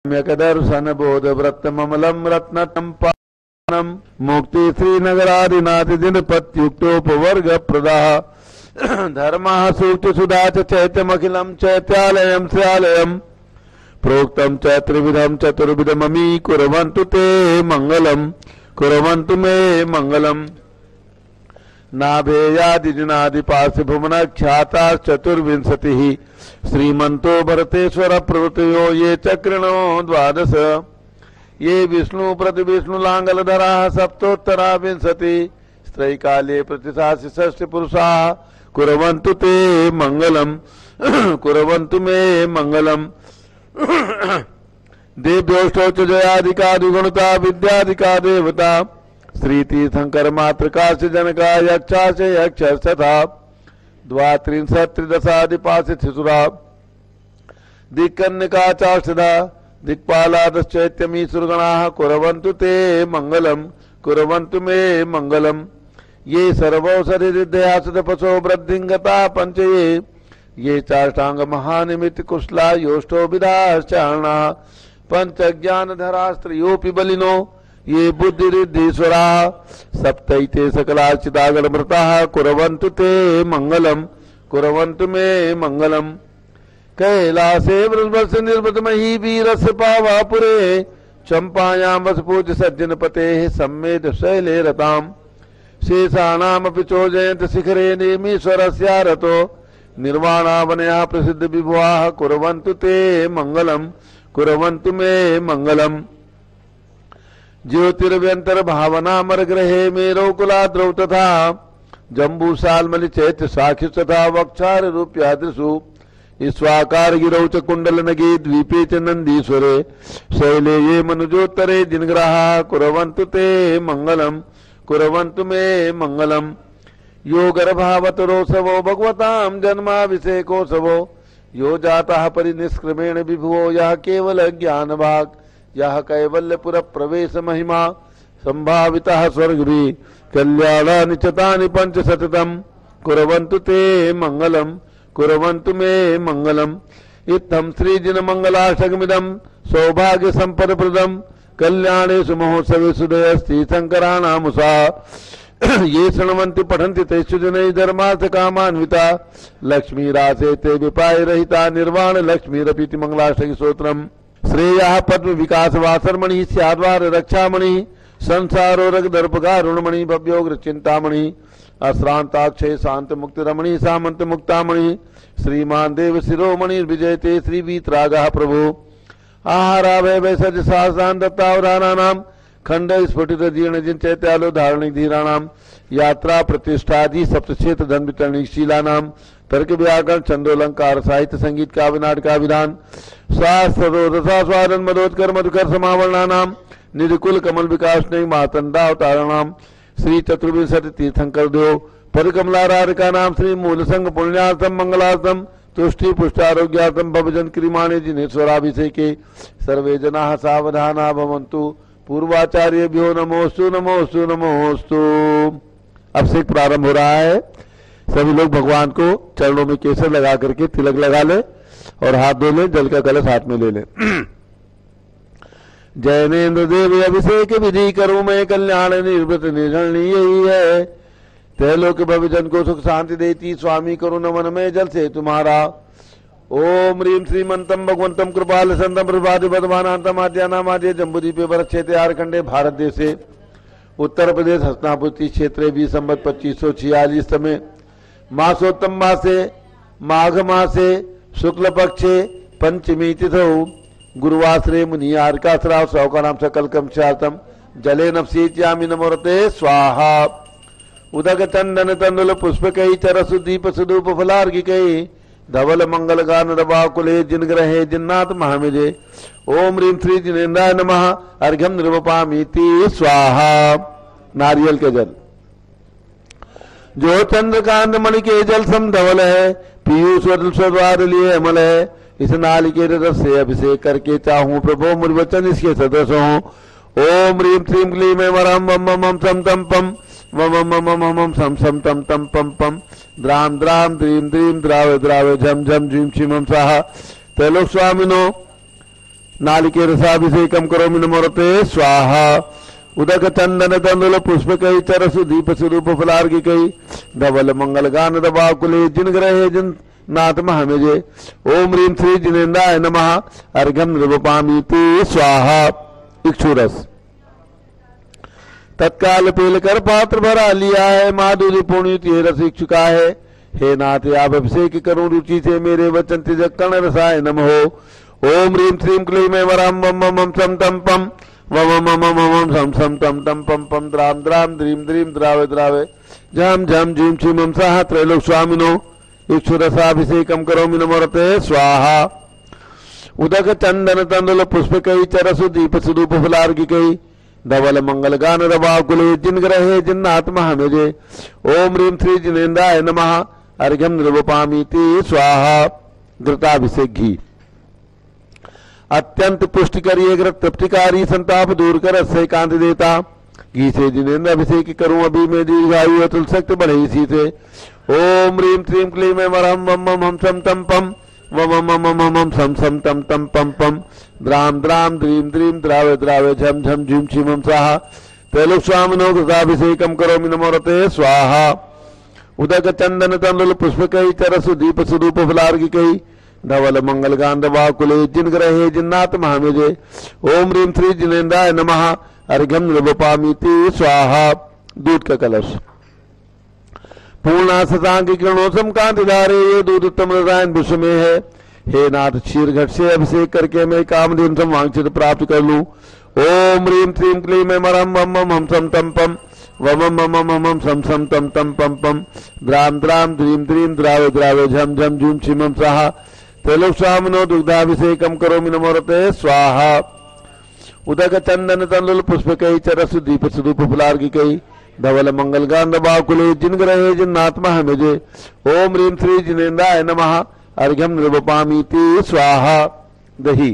म्यकदर्शन बोध व्रत ममलम रत्नतम पानम मुक्ति श्रीनगरादिनाथ दिनपत्युक्तोपवर्ग प्रदा धर्म सूक्ति सुधा चैत्यमखिलम चैत्यालयम श्यालयम प्रोक्तम चैत्रिविधम चतुर्विधममी कुर्वन्तु ते मंगलम कुर्वन्तु मे मंगलम नाभेयादिजनादिपास्य भुवन ख्याता चतुर्विंशतिः श्रीमंतो भरतेश्वर प्रवृत्तयो ये चक्रिणो द्वादश ये विष्णु प्रतिविष्णुलांगलधरा सप्तोत्तरा विंशति स्त्रैकाले प्रतिशासि षष्टि पुरुषा कुर्वन्तु ते मंगलम कुर्वन्तु मे मंगलम देव्योष्टौ च जयादिका द्विगुणता विद्यादिका देवता श्री तीर्थंकर मातृका से जनका यक्षा से यक्ष तथा द्वात्रिंशत् त्रिदशादिपास्य शिशुरा दिक्कन्निका चाष्टदा दिक्पालादश्चैत्यमी सुरगणाः कुर्वन्तु ते मंगलम कुर्वन्तु मे मंगलम ये सर्वौषधिरिद्धया सदपसो वृद्धिंगता पंचये ये चाष्टांग महानिमित्त कुशला योष्टो विदाश्चारणा पंचज्ञानधरास्त्रियोऽपि बलिनो ये बुद्धिरिद्धीश्वरा सप्तैते सकलाचिदागणमृताः कुर्वन्तु ते मंगलम कुर्वन्तु मे मंगलम कैलासे वृषभस्य निर्वृतमहि वीरस्य पावापुरे चंपायां वसपूज्य सज्जनपतेः सम्मेद शैले रताम् शेषाणामपि चोजयन्त शिखरे नेमीश्वरस्य रतो निर्वाणावनया प्रसिद्ध विभुवाः कुर्वन्तु ते मंगलम कुर्वन्तु मे मंगलम ज्योतिर्व्यंतर भावना मर ग्रहे मेरोकुलाद्रौ तथा जम्बूसालमलि चैत्र साखि तथा वक्षार रूप्यादृशु ईश्वाकार गिरौ च कुंडल नगे द्वीपे च नंदीश्वरे शैले ये मनुजोत्तरे जिनग्रहा कुर्वन्तु ते मंगलम कुर्वन्तु मे मंगलम यो गर्भावतरोत्सवो भगवतां जन्माभिषेकोत्सवो यो जातः परिनिष्क्रमेण विभुवो यः केवल ज्ञानभाग यह कैवल्यपुर प्रवेश महिमा संभावितः स्वर्गभि कल्याणानि चतानि पंचशतम् कुर्वन्तु ते मंगलम कुर्वन्तु मे मंगलम इत्थं श्रीजिन मंगलाष्टकमिदं सौभाग्य संपदप्रदं कल्याणेषु महोत्सवेषु दयस्ति शंकराणामुषा ये शृण्वन्ति पठन्ति तेषु जनैः धर्मार्थ कामान्विता लक्ष्मी रासे ते विपाय रहिता निर्वाण लक्ष्मीरपीति मंगलाष्टकी स्तोत्रम् श्रेयः पद्म विकास वासरमणि स्याद्वार रक्षामणि संसारोरग दर्पगारुणमणि भव्योग्र चिंतामणि अश्रांताक्षय शांत मुक्त रमणि सामंत मुक्तामणि श्रीमान देव शिरोमणि विजयते श्री वीतरागः प्रभु आहाराभय वैसज सहस्रान दत्तावधानानां खंड स्फुटित जीर्ण जिन चैत्यालो धारणी धीराणाम यात्रा प्रतिष्ठादि सप्तक्षेत्र धन वितरणी शीलानां तर्क व्याकरण चंद्रोलंकार साहित्य संगीत काव्य नाटका विधान शास्त्र रसास्वादन मदोत्कर मधुकर समावरणानाम निधिकुल कमल विकास ने मातंडावतारणाम श्री चतुर्विंशति तीर्थंकर देव परिकमलाराधिका नाम श्री मूल संघ पुण्यार्थम मंगलार्थम तुष्टि पुष्टारोग्यार्थम भवजन क्रिमाणे जिनेश्वराभिषेके सर्वे जनाः सावधाना भवन्तु पूर्वाचार्यभ्यो नमोस्तु नमोस्तु नमोस्तु। अब से प्रारंभ हो रहा है। सभी लोग भगवान को चरणों में केसर लगा करके तिलक लगा ले और हाथ धो ले, जल का कलश हाथ में ले ले। जैनेन्द्र देव अभिषेक विधि करूं मैं कल्याण निर्वृत निर्जनी यही है तैलोक भविजन को सुख शांति देती स्वामी करुण नमन में जल से तुम्हारा। ओम ह्रीं श्रीमंतम भगवंतम कृपाल संतम प्रभाति बदमानांतम आद्यानामाद्य जम्बूदीपे वरक्षेत्रे आरखंडे भारत देशे उत्तर प्रदेश हस्तिनापुर क्षेत्रे भी संवत 2546 में मासोत्तम मासे माघ मासे शुक्ल पक्षे पंचमी तिथौ गुरुवासरे मुनि आर्काश्राव सौकानाम सकलकम शातम जले नफसीत्यामि नमोरते स्वाहा। उदक चंदन तंडुल पुष्पकै चरसु दीप सुदूप फलार्घिकै धवल मंगल गान रवाकुले जिन ग्रहे जिन्नाथ महामिजे। ओम ह्रीं श्री जिनेन्द्राय नमः अर्घ्यम निर्वपामीति स्वाहा। नारियल के जल जो चंद्रकांत मणि के जल सम धवल है पीयूष स्वद्वार लिए अमल है इस नालिके रस से अभिषेक करके चाहूं प्रभु मुर्वचन इसके सदृश हो। ओम ह्रीं श्रीं क्लीं वरम वम मम सम तम पम वम मम मम सम सम तम तम पम पम द्राम द्राम द्रीं द्रीं द्राव द्राव झम झम झीम छिमम स्वाहा। त्रैलोक स्वामिनो नालिकेर रसाभिषेकम करोमि नमोरते स्वाहा उदक चंदन तंदुल पुष्पकै चरसु दीप स्वरूप फलार्घिकै धवल मंगल गान दवाकुले जिन ग्रहे जिन नाथ महमेजे ओम ह्रीं श्री जिनेन्द्राय नमः अर्घ्यम नृपामीति स्वाहा इक्षुरस तत्काल पेल कर पात्र भरा लिया है माधुर्य पुण्य ये रस इच्छुका है हे नाथ आप अभिषेक करूं रुचि से मेरे वचन तिजक कर्ण रसाय नमः ओम ह्रीं श्रीं क्लीं वराम वम मम सम तम पम वम मम मम सम सम तम तम पम पम द्राम द्राम द्रीं द्रीं द्रावे द्रावे झम झम झीम क्षीम सह त्रैलोक स्वामिनो इक्षुरसाभिषेकम करोमि नमोरते स्वाहा उदक चंदन तंदुल पुष्पकै चरसु दीप स्वरूप फलार्घिकै धवल मंगल गान रवाकुले जिन ग्रहे जिन्नात्मा हमेजे ओम ह्रीं श्री जिनेन्द्राय नमः अर्घ्यम नृपामीति स्वाहा घृताभिषेक घी अत्यंत पुष्टिकारी घृत तृप्तिकारी संताप दूर कर अस्य कांति देता घी से जिनेन्द्र अभिषेक करूं अभी में दीर्घायु अतुल शक्ति बढ़े इसी से ओम ह्रीं श्रीं क्लीं वरम वम मम सम तम पम वम मम मम सम सम तम तम पम पम द्राम द्राम द्रीं द्रीं द्रावे द्रावे झम झम झीम क्षीम स्वाहा त्रैलोक स्वामिनो कृताभिषेकम करोमि नमोरते स्वाहा उदक चंदन तंदुल पुष्पकै चरसु दीप स्वरूप फलार्घिकै धवल मंगल गांधवाकुले जिन ग्रहे जिन्नाथ महामेजे ओम ह्रीं श्री जिनेन्द्राय नमः अर्घ्यम नृपामीति स्वाहा दूध का कलश पूर्णा शशांक किरणों कांतिधारे ये दूध उत्तम रसायन विश्व में है हे नाथ क्षीर घट से अभिषेक करके मैं कामधेनु सम वांछित प्राप्त कर लूं ओम ह्रीं श्रीं क्लीं वरम वम मम सम तम पम वम मम मम सम सम तम तम पम पम द्राम द्राम द्रीं द्रीं द्रावे द्रावे झम झम झूम क्षीम स्वाहा त्रैलोक स्वामिनो दुग्धाभिषेकम करोमि नमोरते स्वाहा उदक चंदन तंदुल पुष्पकै चरसु दीप स्वरूप फलार्घिकै धवल मंगल गान बाकुले जिन ग्रहे जिन्नात्मा हमेजे ओम ह्रीं श्री जिनेन्द्राय नमः अर्घ्यम नृपामीति स्वाहा दही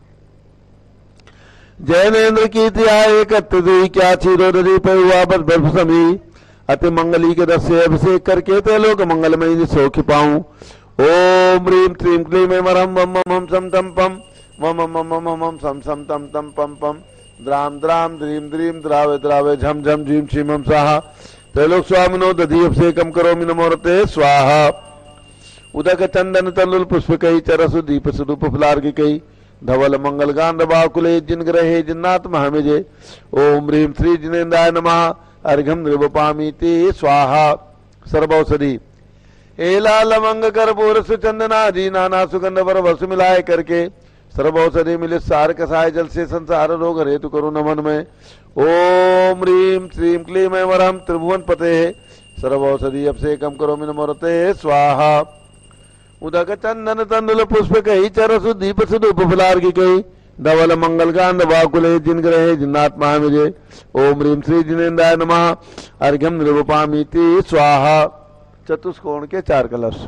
जैनेन्द्र की एक क्या क्षीरोदरी पर हुआ बस बर्फ समी अति मंगली के रस से अभिषेक करके त्रैलोक मंगलमय सौख्य पाऊं ओम ह्रीं श्रीं क्लीं वरम वम मम सम तम पम वम मम मम सम सम तम तम पम पम द्राम द्राम द्रीं द्रीं द्रावे द्रावे झम झम झीम क्षीम स्वाहा त्रैलोक स्वामिनो दधी अभिषेकम करोमि नमोरते स्वाहा उदक चंदन तंदुल पुष्पकै चरसु दीप स्वरूप फलार्घिकै धवल मंगल गान रवाकुले जिन ग्रहे जिन्नाथ महमेजे ओम ह्रीं श्री जिनेन्द्राय नमः अर्घ्यम नृपामीति स्वाहा सर्वौषधि एला लवंग कर्पूर सुचंदनादि नाना सुगंध पर वसु मिलाए करके सर्वौषधि मिलित सार कसाय जल से संसार रोग हेतु करो नमन में ओम ह्रीं श्रीं क्लीं वरम त्रिभुवन पते सर्वौषधि अभिषेकम करोमि नमोरते स्वाहा उदक चंदन तंदुल पुष्पकै चरसु दीप स्वरूप फलार्घिकै धवल मंगल गान वाकुले जिन ग्रहे जिन्नाथ महामेजे ओम ह्रीं श्री जिनेन्द्राय नमः अर्घ्यम नृपामीति स्वाहा चतुष्कोण के 4 कलश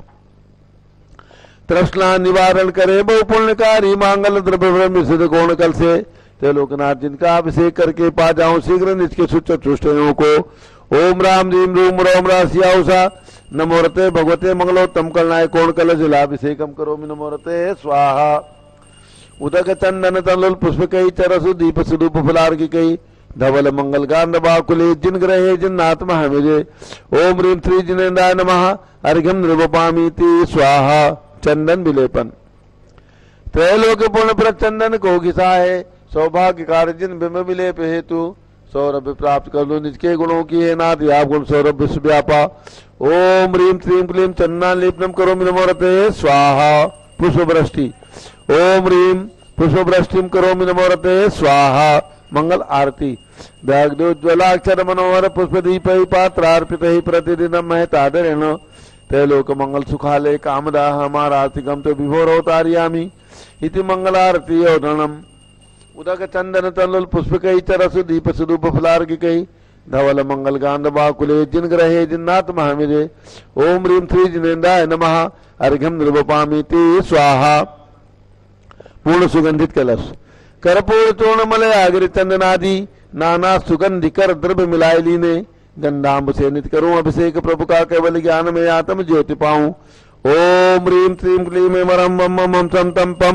तृष्णा निवारण करे बहु पुण्यकारी मांगल द्रव्य मिश्रित कोण कल से त्रिलोकनाथ जिनका अभिषेक करके पा जाऊं शीघ्र निज के सुचतुष्टयों को ओम राम रीम रूम रोम राशिया उषा नमोरते भगवते मंगलोत्तम कलनाय कोण कल जलाभिषेकम करोमि नमोरते स्वाहा उदक चंदन तंदुल पुष्पकै चरसु दीप स्वरूप फलार्घिकै धवल मंगल गान बाकुले जिन ग्रहे जिन्नाथ महमेजे ओम ह्रीं श्री जिनेन्द्राय नमः अर्घ्यम नृपामीति स्वाहा चंदन विलेपन त्रैलोक पूर्ण प्रचंदन को घिसा है सौभाग्य कार्य जिन बिंब विलेप हेतु सौरभ प्राप्त कर लो निज के गुणों की है नाथ आप गुण सौरभ विश्व व्यापा ओम ह्रीं श्रीं क्लीं चन्नालेपनम करोमि नमोरते स्वाहा पुष्पवृष्टि ओम ह्रीं पुष्पवृष्टिम करोमि नमोरते स्वाहा मंगल आरती दग्धोज्ज्वलाक्षर मनोहर पुष्पदीप पात्रार्पित प्रतिदिनम महतादरेण त्रैलोक मंगल सुखालय कामदाह हमारा आर्तिकम तो विभोर अवतारियामि इति मंगलारती औरणम उदक चंदन तंदुल पुष्पकै चरसु दीप स्वरूप फलार्घिकै धवल मंगल गांध बाकुले जिन ग्रहे जिन्नाथ महामेजे ओम ह्रीं श्री जिनेन्द्राय नमः अर्घ्यम नृपामीति स्वाहा पूर्ण सुगंधित कलश कर्पूर चूर्ण मलय आगिर चंदनादि नाना सुगंधि कर द्रव्य मिलाए लीने गंधाम्ब से नित करूं अभिषेक प्रभु का केवल ज्ञान में आत्म ज्योति पाऊं ओम ह्रीं श्रीं क्लीं वरम वम मम सम तम पम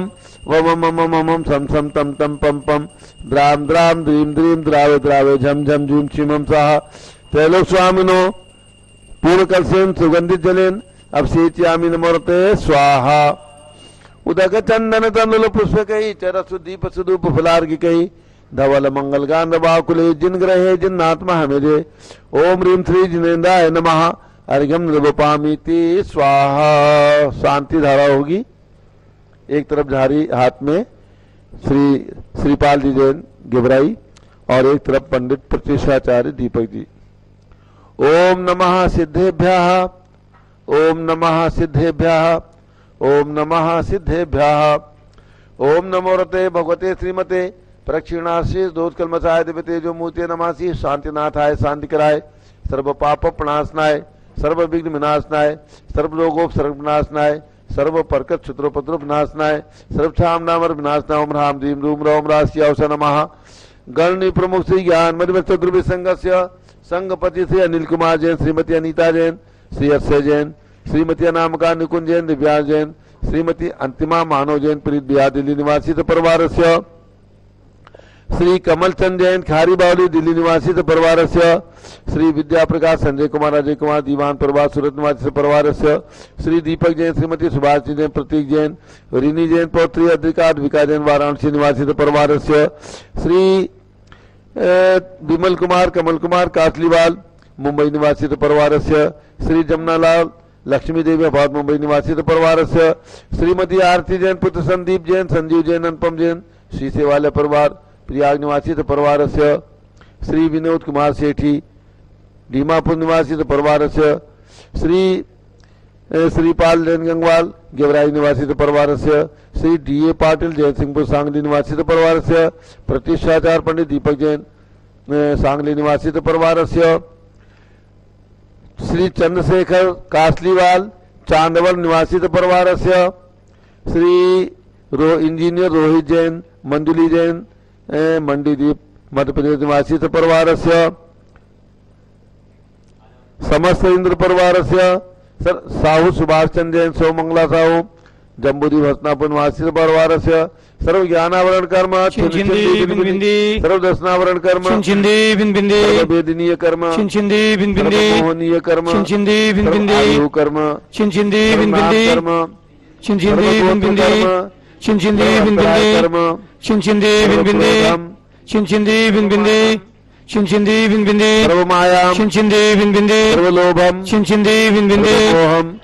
वम मम मम सम सम तम तम पम पम द्राम द्राम द्रीम द्रीम द्रावे द्रावे झम झम झूम छिमम स्वाहा त्रैलोक स्वामिनो पूर्ण कलसेन सुगंधित जलेन अभिषेच्यामि नमोरते स्वाहा उदक चंदन तंडुल पुष्पकै चरसु दीप सुधूप फलार्घिकै धवल मंगल गांध बाकुले जिन ग्रहे जिन्नात्मा हमेजे ओम ह्रीम श्री जिनेन्द्राय नमः अर्घ्यम निर्वपामीति स्वाहा। शांति धारा होगी। एक तरफ झारी हाथ में श्रीपाल जी जैन गिबराई और एक तरफ पंडित प्रतिष्ठाचार्य दीपक जी। ओम नमः सिद्धेभ्यः ओम नमः सिद्धेभ्यः ओम नमः सिद्धेभ्यः ओम नमो रते भगवते श्रीमते प्रक्षिणाशीष दोषकल्मषाय दिव्यते जो मूर्ति नमासी शांतिनाथाय शांति कराय सर्व पाप प्रणाशनाय सर्व विघ्न विनाशनाय सर्व रोगोपसर्ग विनाशनाय सर्व परकट क्षत्रोपद्रव विनाशनाय सर्वक्षाम नामर विनाशनाय ओम राम दीम रूम रोम राशि अवसर नमः। गणनी प्रमुख श्री ज्ञान मध्य ध्रुव संघस्य संघपति श्री अनिल कुमार जैन श्रीमती अनीता जैन श्री अक्षय जैन श्रीमती अनामिका निकुंज जैन दिव्यांश जैन श्रीमती अंतिमा मानव जैन प्रीत बिहार दिल्ली निवासी परिवार श्री कमल चंद जैन खारी बावली दिल्ली निवासी परिवार श्री विद्या प्रकाश संजय कुमार अजय कुमार दीवान परिवार सूरत निवासी परिवार श्री दीपक जैन श्रीमती सुभाष जैन प्रतीक जैन रिनी जैन पौत्री अद्रिकाट विका जैन वाराणसी निवासी परिवार श्री विमल कुमार कमल कुमार कासलीवाल मुंबई निवासी परिवार श्री जमुनालाल लक्ष्मी देवी अभाव मुंबई निवासी परिवार श्रीमती आरती जैन पुत्र संदीप जैन संजीव जैन अनुपम जैन श्री सेवालय परिवार प्रयाग निवासी परिवार श्री विनोद कुमार सेठी दीमापुर निवासी परिवार श्रीपाल जैन गंगवाल गेवराई निवासी परिवार श्री डी ए पाटिल जैन सिंहपुर सांगली निवासी परिवार प्रतिष्ठाचार्य पंडित दीपक जैन सांगली निवासी परिवार श्री चंद्रशेखर कासलीवाल चांदवल निवासी परिवार श्री इंजीनियर रोहित जैन मंजुली जैन मंडीदीप मध्य प्रदेश निवासी परिवार समस्त इंद्र परिवार साहू सुभाष चंद्र जैन सोमंगला साहू जम्बूदीप हसनापुर निवासी परिवार सर्व ज्ञानावरण कर्म सर्व दर्शनावरण कर्म सर्व वेदनीय कर्म मोहनीय कर्म आयु कर्म सर्वमायां सर्वलोभम सर्वमोहम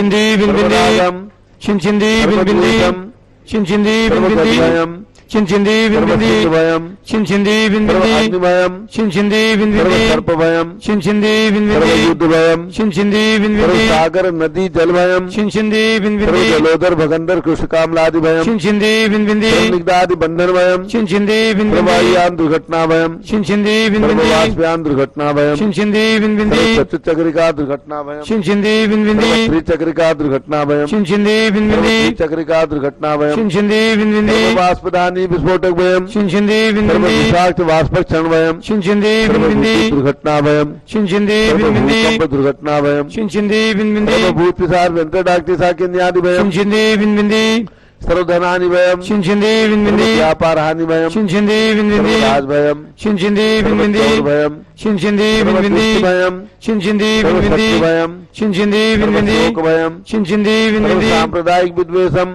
सागर नदी जल भयम जलोदर भगंदर कृष्णकामलादि भयम निग्धादि बंधन भयम प्रवाहियान दुर्घटना भयम वाष्पयान दुर्घटना भयम चक्रिका दुर्घटना भयम त्रिचक्रिका दुर्घटना भयम चक्रिका दुर्घटना भयम वाष्पदानी विस्फोटक भयम विषाक्त वाष्पक क्षण भयम दुर्घटना भयम दुर्घटना भयम भूत पिशाच व्यंतर डाक्टी साकिन्यादि भयम सर्वधनानि भयम व्यापार हानि भयम राज भयम भयम भयम सांप्रदायिक विद्वेषम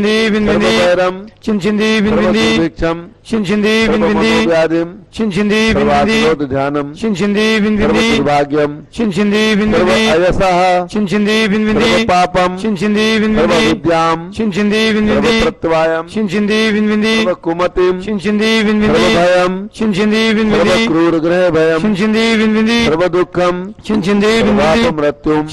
ध्यानम दुर्भाग्यम पापम विद्याम प्रत्यवायम कुमतिम भयम क्रूर ग्रह भयम सर्वदुःखम मृत्युम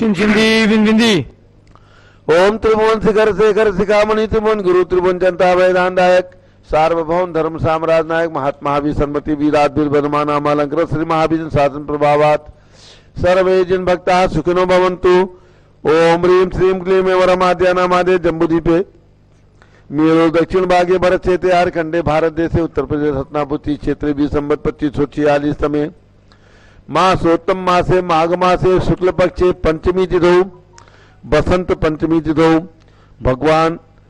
ओम त्रिभुवन शिखर शेखर शिखामणि त्रिभुवन गुरु त्रिभुवन जनता वेदांतायक सार्वभौम धर्म साम्राज्य नायक महात्मा महावीर सन्मति वीराट वीर वर्मा नामालंकृत श्री महावीर शासन प्रभावात सर्वे जिन भक्ता सुखिनो भवन्तु। ओम ह्रीम श्रीम क्लीम वरमाद्या नामादे जम्बूद्वीपे मेरो दक्षिण भागे भरत क्षेत्र आर खंडे भारत देश उत्तर प्रदेश हसनापुर क्षेत्र 20 संवत 2546 समय मासोत्तम मासे माघ मासे शुक्ल पक्षे पंचमी तिथौ बसंत पंचमी तिथौ भगवान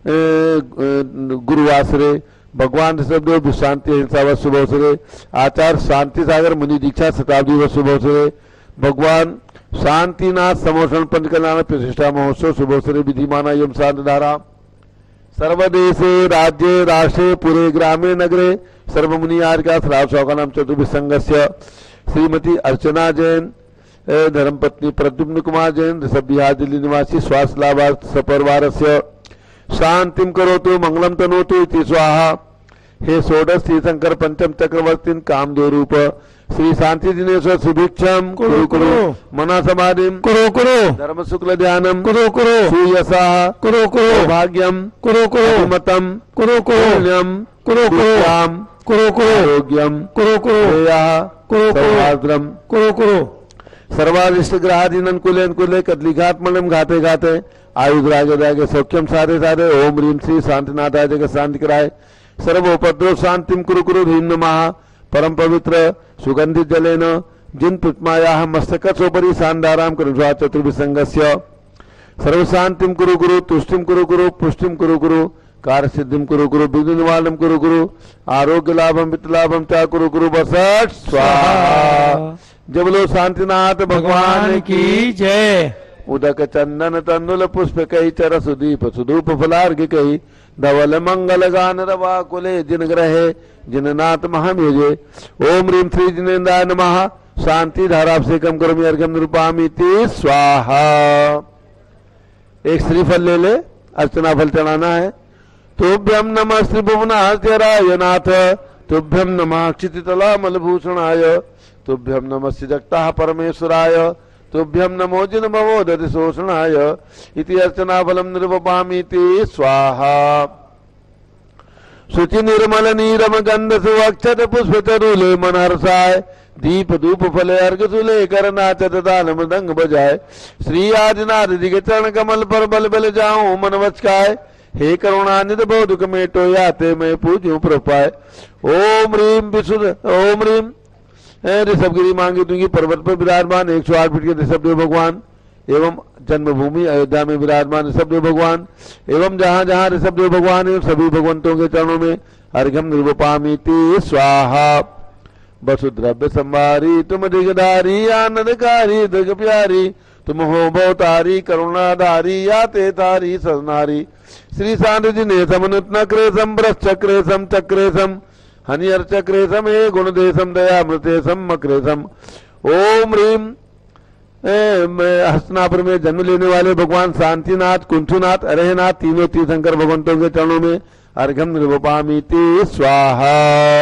गुरुवासरे, भगवान ऋषभदेव विश्रांति अहिंसा शुभ अवसरे, आचार्य शांति सागर मुनि दीक्षा शताब्दी शुभ अवसरे, भगवान शांतिनाथ समोषण पंचकल्याण प्रतिष्ठा महोत्सव शुभ अवसरे, विधिमाना यम शांति धारा सर्वदेशे राज्ये राष्ट्रे पुरे ग्रामे नगरे सर्वमुनि आर्या श्राव शौकानाम चतुर्भि संघस्य श्रीमती अर्चना जैन, धर्मपत्नी प्रद्युम्न कुमार जैन, ऋषभ बिहार दिल्ली निवासी, स्वास्थ्य लाभार्थ सपरिवारस्य शांतिम करोतु मंगलम तनोतु इति स्वाहा। हे षोडश तीर्थंकर पंचम चक्रवर्ती कामदेव रूप श्री शांति दिनेश्वर सुभिक्षम कुरु कुरु मना समाधिम कुरु कुरु धर्म शुक्ल ध्यानम कुरु कुरु सुयसा कुरु कुरु भाग्यम कुरु कुरु मतम कुरु कुरु पुण्यम कुरु कुरु कुरु कुरु योग्यम कुरु कुरु कुरु कुरु कुरु कुरु सर्वादिष्ट ग्रहाधीन कुले कुले कदलीघात मलम घाते घाते आयुध रागे सौख्यम सारे सारे ओम ह्रीम श्री शांतिनाथाय जगत शांति कराय सर्वोपद्रव शांतिम कुरु कुरु ह्रीम नमः परम पवित्र सुगंधित जलेन जिन प्रतिमायाः मस्तकसोपरि शांदाराम कृष्णा चतुर्विसंगस्य सर्व शांतिम कुरु कुरु तुष्टिम कुरु कुरु पुष्टिम कुरु कुरु कार्य सिद्धिम कुरु कुरु विघ्न निवारणम कुरु कुरु आरोग्य लाभम वित्त लाभम चा कुरु कुरु बसट स्वाहा। जब लो शांतिनाथ भगवान की जय। उदक चंदन तंदुल पुष्प कई चर सुदीप सुधूप फलार्घ कई धवल मंगल गान रवा कुले जिन ग्रहे जिननाथ महामेजे ओम ह्रीम श्री जिनेन्द्राय नमः शांति धाराभिषेकम करोमि अर्घ्यम निरूपामि ते स्वाहा। एक श्रीफल ले ले, अर्चना फल चढ़ाना है। तुभ्यम नमः श्री भुवनाचार्य नाथ, तुभ्यम नमः क्षितितला मलभूषणाय, तुभ्यम नमः श्रीजगता परमेश्वराय, तुभ्यम नमो जिन भवो दधि शोषणाय इति अर्चना फलम निरूपामि ते स्वाहा। शुचि निर्मल नीरम गंध सुवक्षत पुष्प तरुले मन हर्षाय, दीप धूप फले अर्घ सुले कर नाचत दान मृदंग बजाय, श्री आदिनाथ जी के चरण कमल पर बल बल जाऊं मन वचकाय, हे करुणानिधि बहु दुख मेटो याते मैं पूजूं प्रपाय। ओम ह्रीम विशुद्ध ओम ह्रीम ऋषभगिरी मांगी दूंगी पर्वत पर विराजमान 108 फीट के ऋषभदेव भगवान एवं जन्मभूमि अयोध्या में विराजमान ऋषभदेव भगवान एवं जहां जहां ऋषभदेव भगवान एवं सभी भगवंतों के चरणों में अर्घ्यम निरूपामि ते स्वाहा। वसुद्रव्य संवारी तुम दिगधारी आनंदकारी दिग प्यारी, तुम हो बहुतारी करुणाधारी याते तारी सजनारी, श्री शांति जी ने समनुत नक्रेशम ब्रश्चक्रेशम चक्रेशम हनियर चक्रेशम हे गुणदेशम दयामृतेशम मक्रेशम। ओम ह्रीम हस्तनापुर में जन्म लेने वाले भगवान शांतिनाथ कुंठुनाथ अरहनाथ तीनों तीर्थंकर भगवंतों के चरणों में अर्घ्यम निरूपामि ते स्वाहा।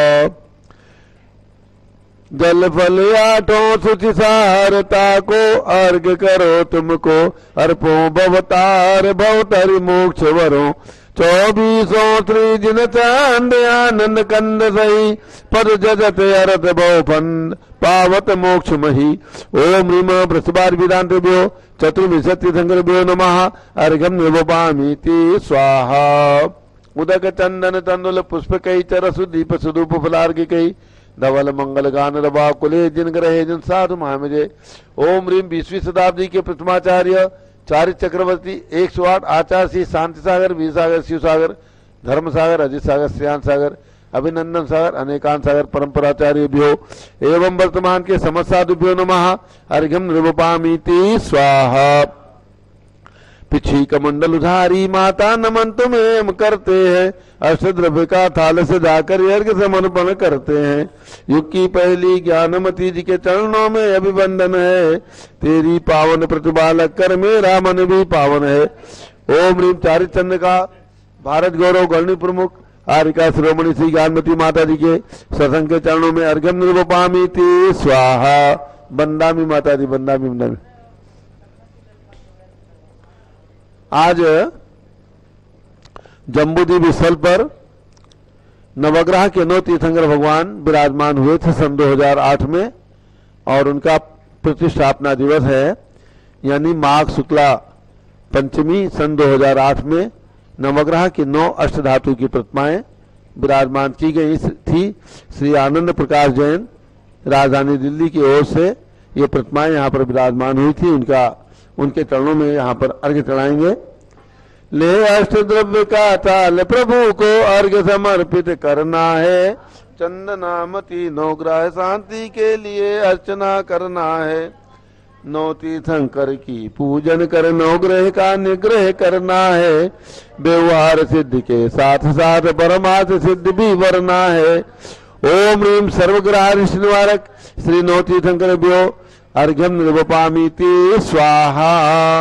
जल फल आठों सुचि सारता को अर्घ करो तुमको अर्पो भवतार भवतरि मोक्ष वरो, 24 त्रिजिन चांद आनंद कंद सही पद जगत अरत बहुफंद पावत मोक्ष मही। ओम ह्रीम वृषभार विदांतभ्यो चतुर्विंशति तीर्थंकरेभ्यो नमः अर्घ्यम निरूपामि ते स्वाहा। उदक चंदन तंदुल पुष्प कई चर सुदीप सुधूप फलार्घ कई धवल मंगल गान रवा कुले जिन ग्रहे जिन साधु महामजे। ओम ह्रीम 20वीं शताब्दी के प्रथमाचार्य चारित चक्रवर्ती 108 आचार्य श्री शांति सागर वीर सागर शिव सागर धर्म सागर अजित सागर श्रेयान सागर अभिनंदन सागर अनेकांत सागर परंपराचार्यभ्यो एवं वर्तमान के समस्त साधुभ्यो नमः अर्घ्यम निरूपामि ते स्वाहा। पिछी कमंडल उधारी माता नमन तुम्हें करते हैं, अष्टद्रव्य का थाल से जाकर अर्घ्य समर्पण करते हैं। युग की पहली ज्ञानमती जी के चरणों में अभिवंदन है, तेरी पावन प्रतिभा लग कर मेरा मन भी पावन है। ओम ह्रीम चारिचंद का भारत गौरव गणनी प्रमुख आरिका शिरोमणि श्री ज्ञानमती माता जी के सत्संग के चरणों में अर्घ्यम निरूपामि ते स्वाहा। बंदामी माता जी बंदामी बंदामी। आज जम्बूद्वीप स्थल पर नवग्रह के 9 तीर्थंकर भगवान विराजमान हुए थे सन 2008 में और उनका प्रतिष्ठापना दिवस है, यानी माघ शुक्ला पंचमी सन 2008 में नवग्रह की 9 अष्टधातु की प्रतिमाएं विराजमान की गई थी। श्री आनंद प्रकाश जैन राजधानी दिल्ली की ओर से ये प्रतिमाएं यहाँ पर विराजमान हुई थी। उनके चरणों में यहाँ पर अर्घ्य चढ़ाएंगे। ले अष्टद्रव्य का ताल प्रभु को अर्घ्य समर्पित करना है। चंदनामती नवग्रह शांति के लिए अर्चना करना है। नौ तीर्थंकर की पूजन कर नवग्रह का निग्रह करना है। व्यवहार सिद्धि के साथ साथ परमार्थ सिद्धि भी वरना है। ओम ह्रीम सर्वग्रह निवारक श्री नौ तीर्थंकर भ्यो अर्घ्यम निर्वपामीति स्वाहा।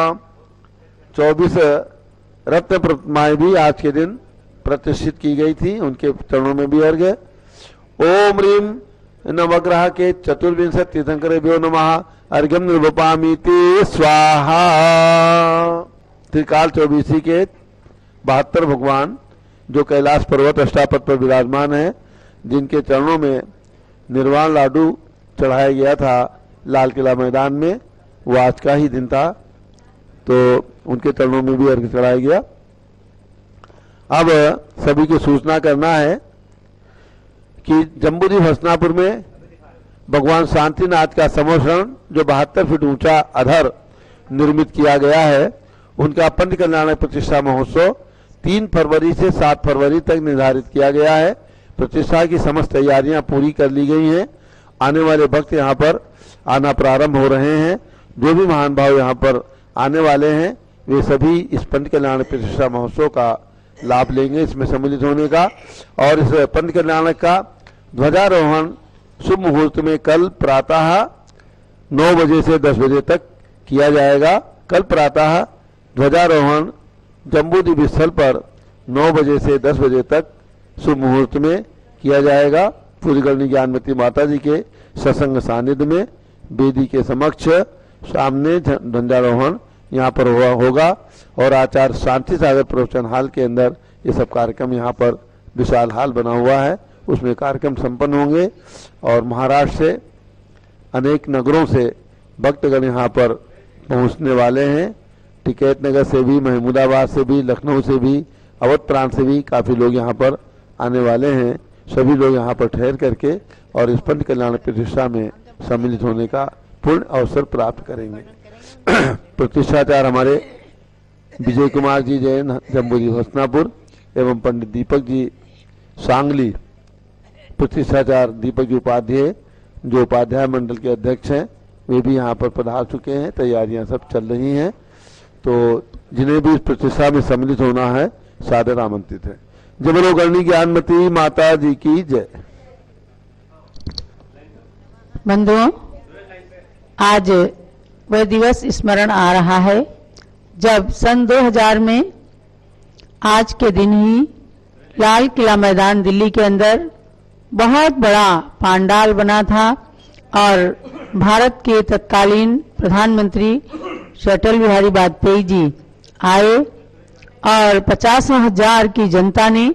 24 रत्न प्रतिमाएं भी आज के दिन प्रतिष्ठित की गई थी, उनके चरणों में भी अर्घ्य। ओम ह्रीम नवग्रह के चतुर्विंशति तीर्थंकरेभ्यो नमः अर्घ्यम निर्वपामीति स्वाहा। त्रिकाल चौबीसी के 72 भगवान जो कैलाश पर्वत अष्टापद पर विराजमान है, जिनके चरणों में निर्वाण लाडू चढ़ाया गया था लाल किला मैदान में, वो आज का ही दिन था, तो उनके चरणों में भी अर्घ्य चढ़ाया गया। अब सभी को सूचना करना है कि जम्बूद्वीप हस्तिनापुर में भगवान शांतिनाथ का समोसरण जो 72 फीट ऊंचा अधर निर्मित किया गया है, उनका पंच कल्याण प्रतिष्ठा महोत्सव 3 फरवरी से 7 फरवरी तक निर्धारित किया गया है। प्रतिष्ठा की समस्त तैयारियां पूरी कर ली गई हैं। आने वाले भक्त यहां पर आना प्रारंभ हो रहे हैं। जो भी महान भाव यहां पर आने वाले हैं, वे सभी इस पंच कल्याण प्रतिष्ठा महोत्सव का लाभ लेंगे, इसमें सम्मिलित होने का। और इस पंच कल्याण का ध्वजारोहण शुभ मुहूर्त में कल प्रातः 9 बजे से 10 बजे तक किया जाएगा। कल प्रातः ध्वजारोहण जम्बूद्वीप स्थल पर 9 बजे से 10 बजे तक शुभ मुहूर्त में किया जाएगा। पूज्यगणी ज्ञानमती माता जी के सत्संग सानिध्य में वेदी के समक्ष सामने ध्वजारोहण यहाँ पर होगा और आचार्य शांति सागर प्रवचन हॉल के अंदर ये सब कार्यक्रम यहाँ पर विशाल हॉल बना हुआ है, उसमें कार्यक्रम संपन्न होंगे। और महाराष्ट्र से अनेक नगरों से भक्तगण यहाँ पर पहुँचने वाले हैं। टिकैत नगर से भी, महमूदाबाद से भी, लखनऊ से भी, अवध प्रांत से भी काफ़ी लोग यहाँ पर आने वाले हैं। सभी लोग यहाँ पर ठहर करके और इस पंच कल्याण प्रतिष्ठा में सम्मिलित होने का पूर्ण अवसर प्राप्त करेंगे। प्रतिष्ठाचार्य हमारे विजय कुमार जी जैन जम्बूद्वीप हस्तिनापुर एवं पंडित दीपक जी सांगली, प्रतिष्ठाचार्य दीपक जी उपाध्याय जो उपाध्याय मंडल के अध्यक्ष हैं, वे भी यहाँ पर पधार चुके हैं। तैयारियां सब चल रही हैं, तो जिन्हें भी इस प्रतिष्ठा में सम्मिलित होना है सादर आमंत्रित है। जय बोलो गणनी ज्ञानमती माता जी की जय। बंधुओं, आज वह दिवस स्मरण आ रहा है जब सन 2000 में आज के दिन ही लाल किला मैदान दिल्ली के अंदर बहुत बड़ा पांडाल बना था और भारत के तत्कालीन प्रधानमंत्री श्री अटल बिहारी वाजपेयी जी आए और 50,000 की जनता ने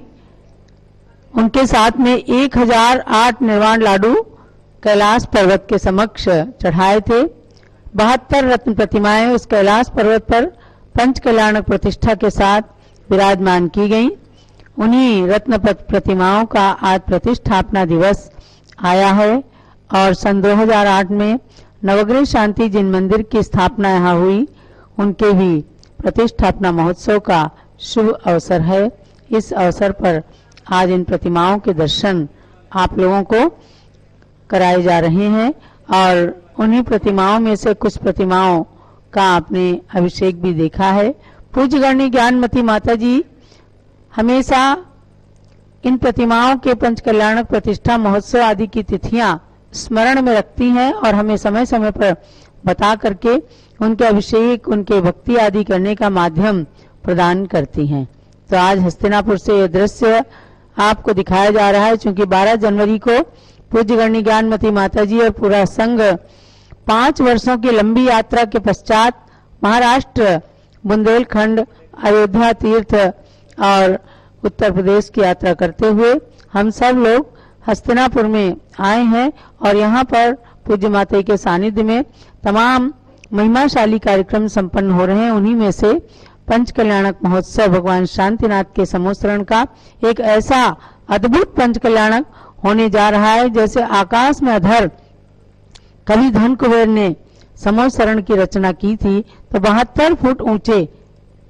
उनके साथ में 1008 निर्वाण लाडू कैलाश पर्वत के समक्ष चढ़ाए थे। 72 रत्न प्रतिमाएं उस कैलाश पर्वत पर पंच कल्याणक प्रतिष्ठा के साथ विराजमान की गईं। उन्हीं रत्न प्रतिमाओं का आज प्रतिष्ठापना दिवस आया है और सन 2008 में नवग्रह शांति जिन मंदिर की स्थापना यहाँ हुई, उनके भी प्रतिष्ठापना महोत्सव का शुभ अवसर है। इस अवसर पर आज इन प्रतिमाओं के दर्शन आप लोगों को कराए जा रहे हैं और उन्हीं प्रतिमाओं में से कुछ प्रतिमाओं का आपने अभिषेक भी देखा है। पूज्य गणनी ज्ञानमती माता जी हमेशा इन प्रतिमाओं के पंच कल्याणक प्रतिष्ठा महोत्सव आदि की तिथियां स्मरण में रखती हैं और हमें समय समय पर बता करके उनके अभिषेक, उनके भक्ति आदि करने का माध्यम प्रदान करती हैं। तो आज हस्तिनापुर से यह दृश्य आपको दिखाया जा रहा है, क्योंकि 12 जनवरी को पूज्य गणनी ज्ञानमती माता जी और पूरा संघ 5 वर्षों की लंबी यात्रा के पश्चात महाराष्ट्र, बुंदेलखंड, अयोध्या तीर्थ और उत्तर प्रदेश की यात्रा करते हुए हम सब लोग हस्तिनापुर में आए हैं और यहाँ पर पूज्य माता के सानिध्य में तमाम महिमाशाली कार्यक्रम संपन्न हो रहे हैं। उन्हीं में से पंच कल्याणक महोत्सव भगवान शांतिनाथ के समोसरण का एक ऐसा अद्भुत पंच कल्याणक होने जा रहा है जैसे आकाश में अधर कवि धन कुबेर ने समोसरण की रचना की थी, तो 72 फुट ऊंचे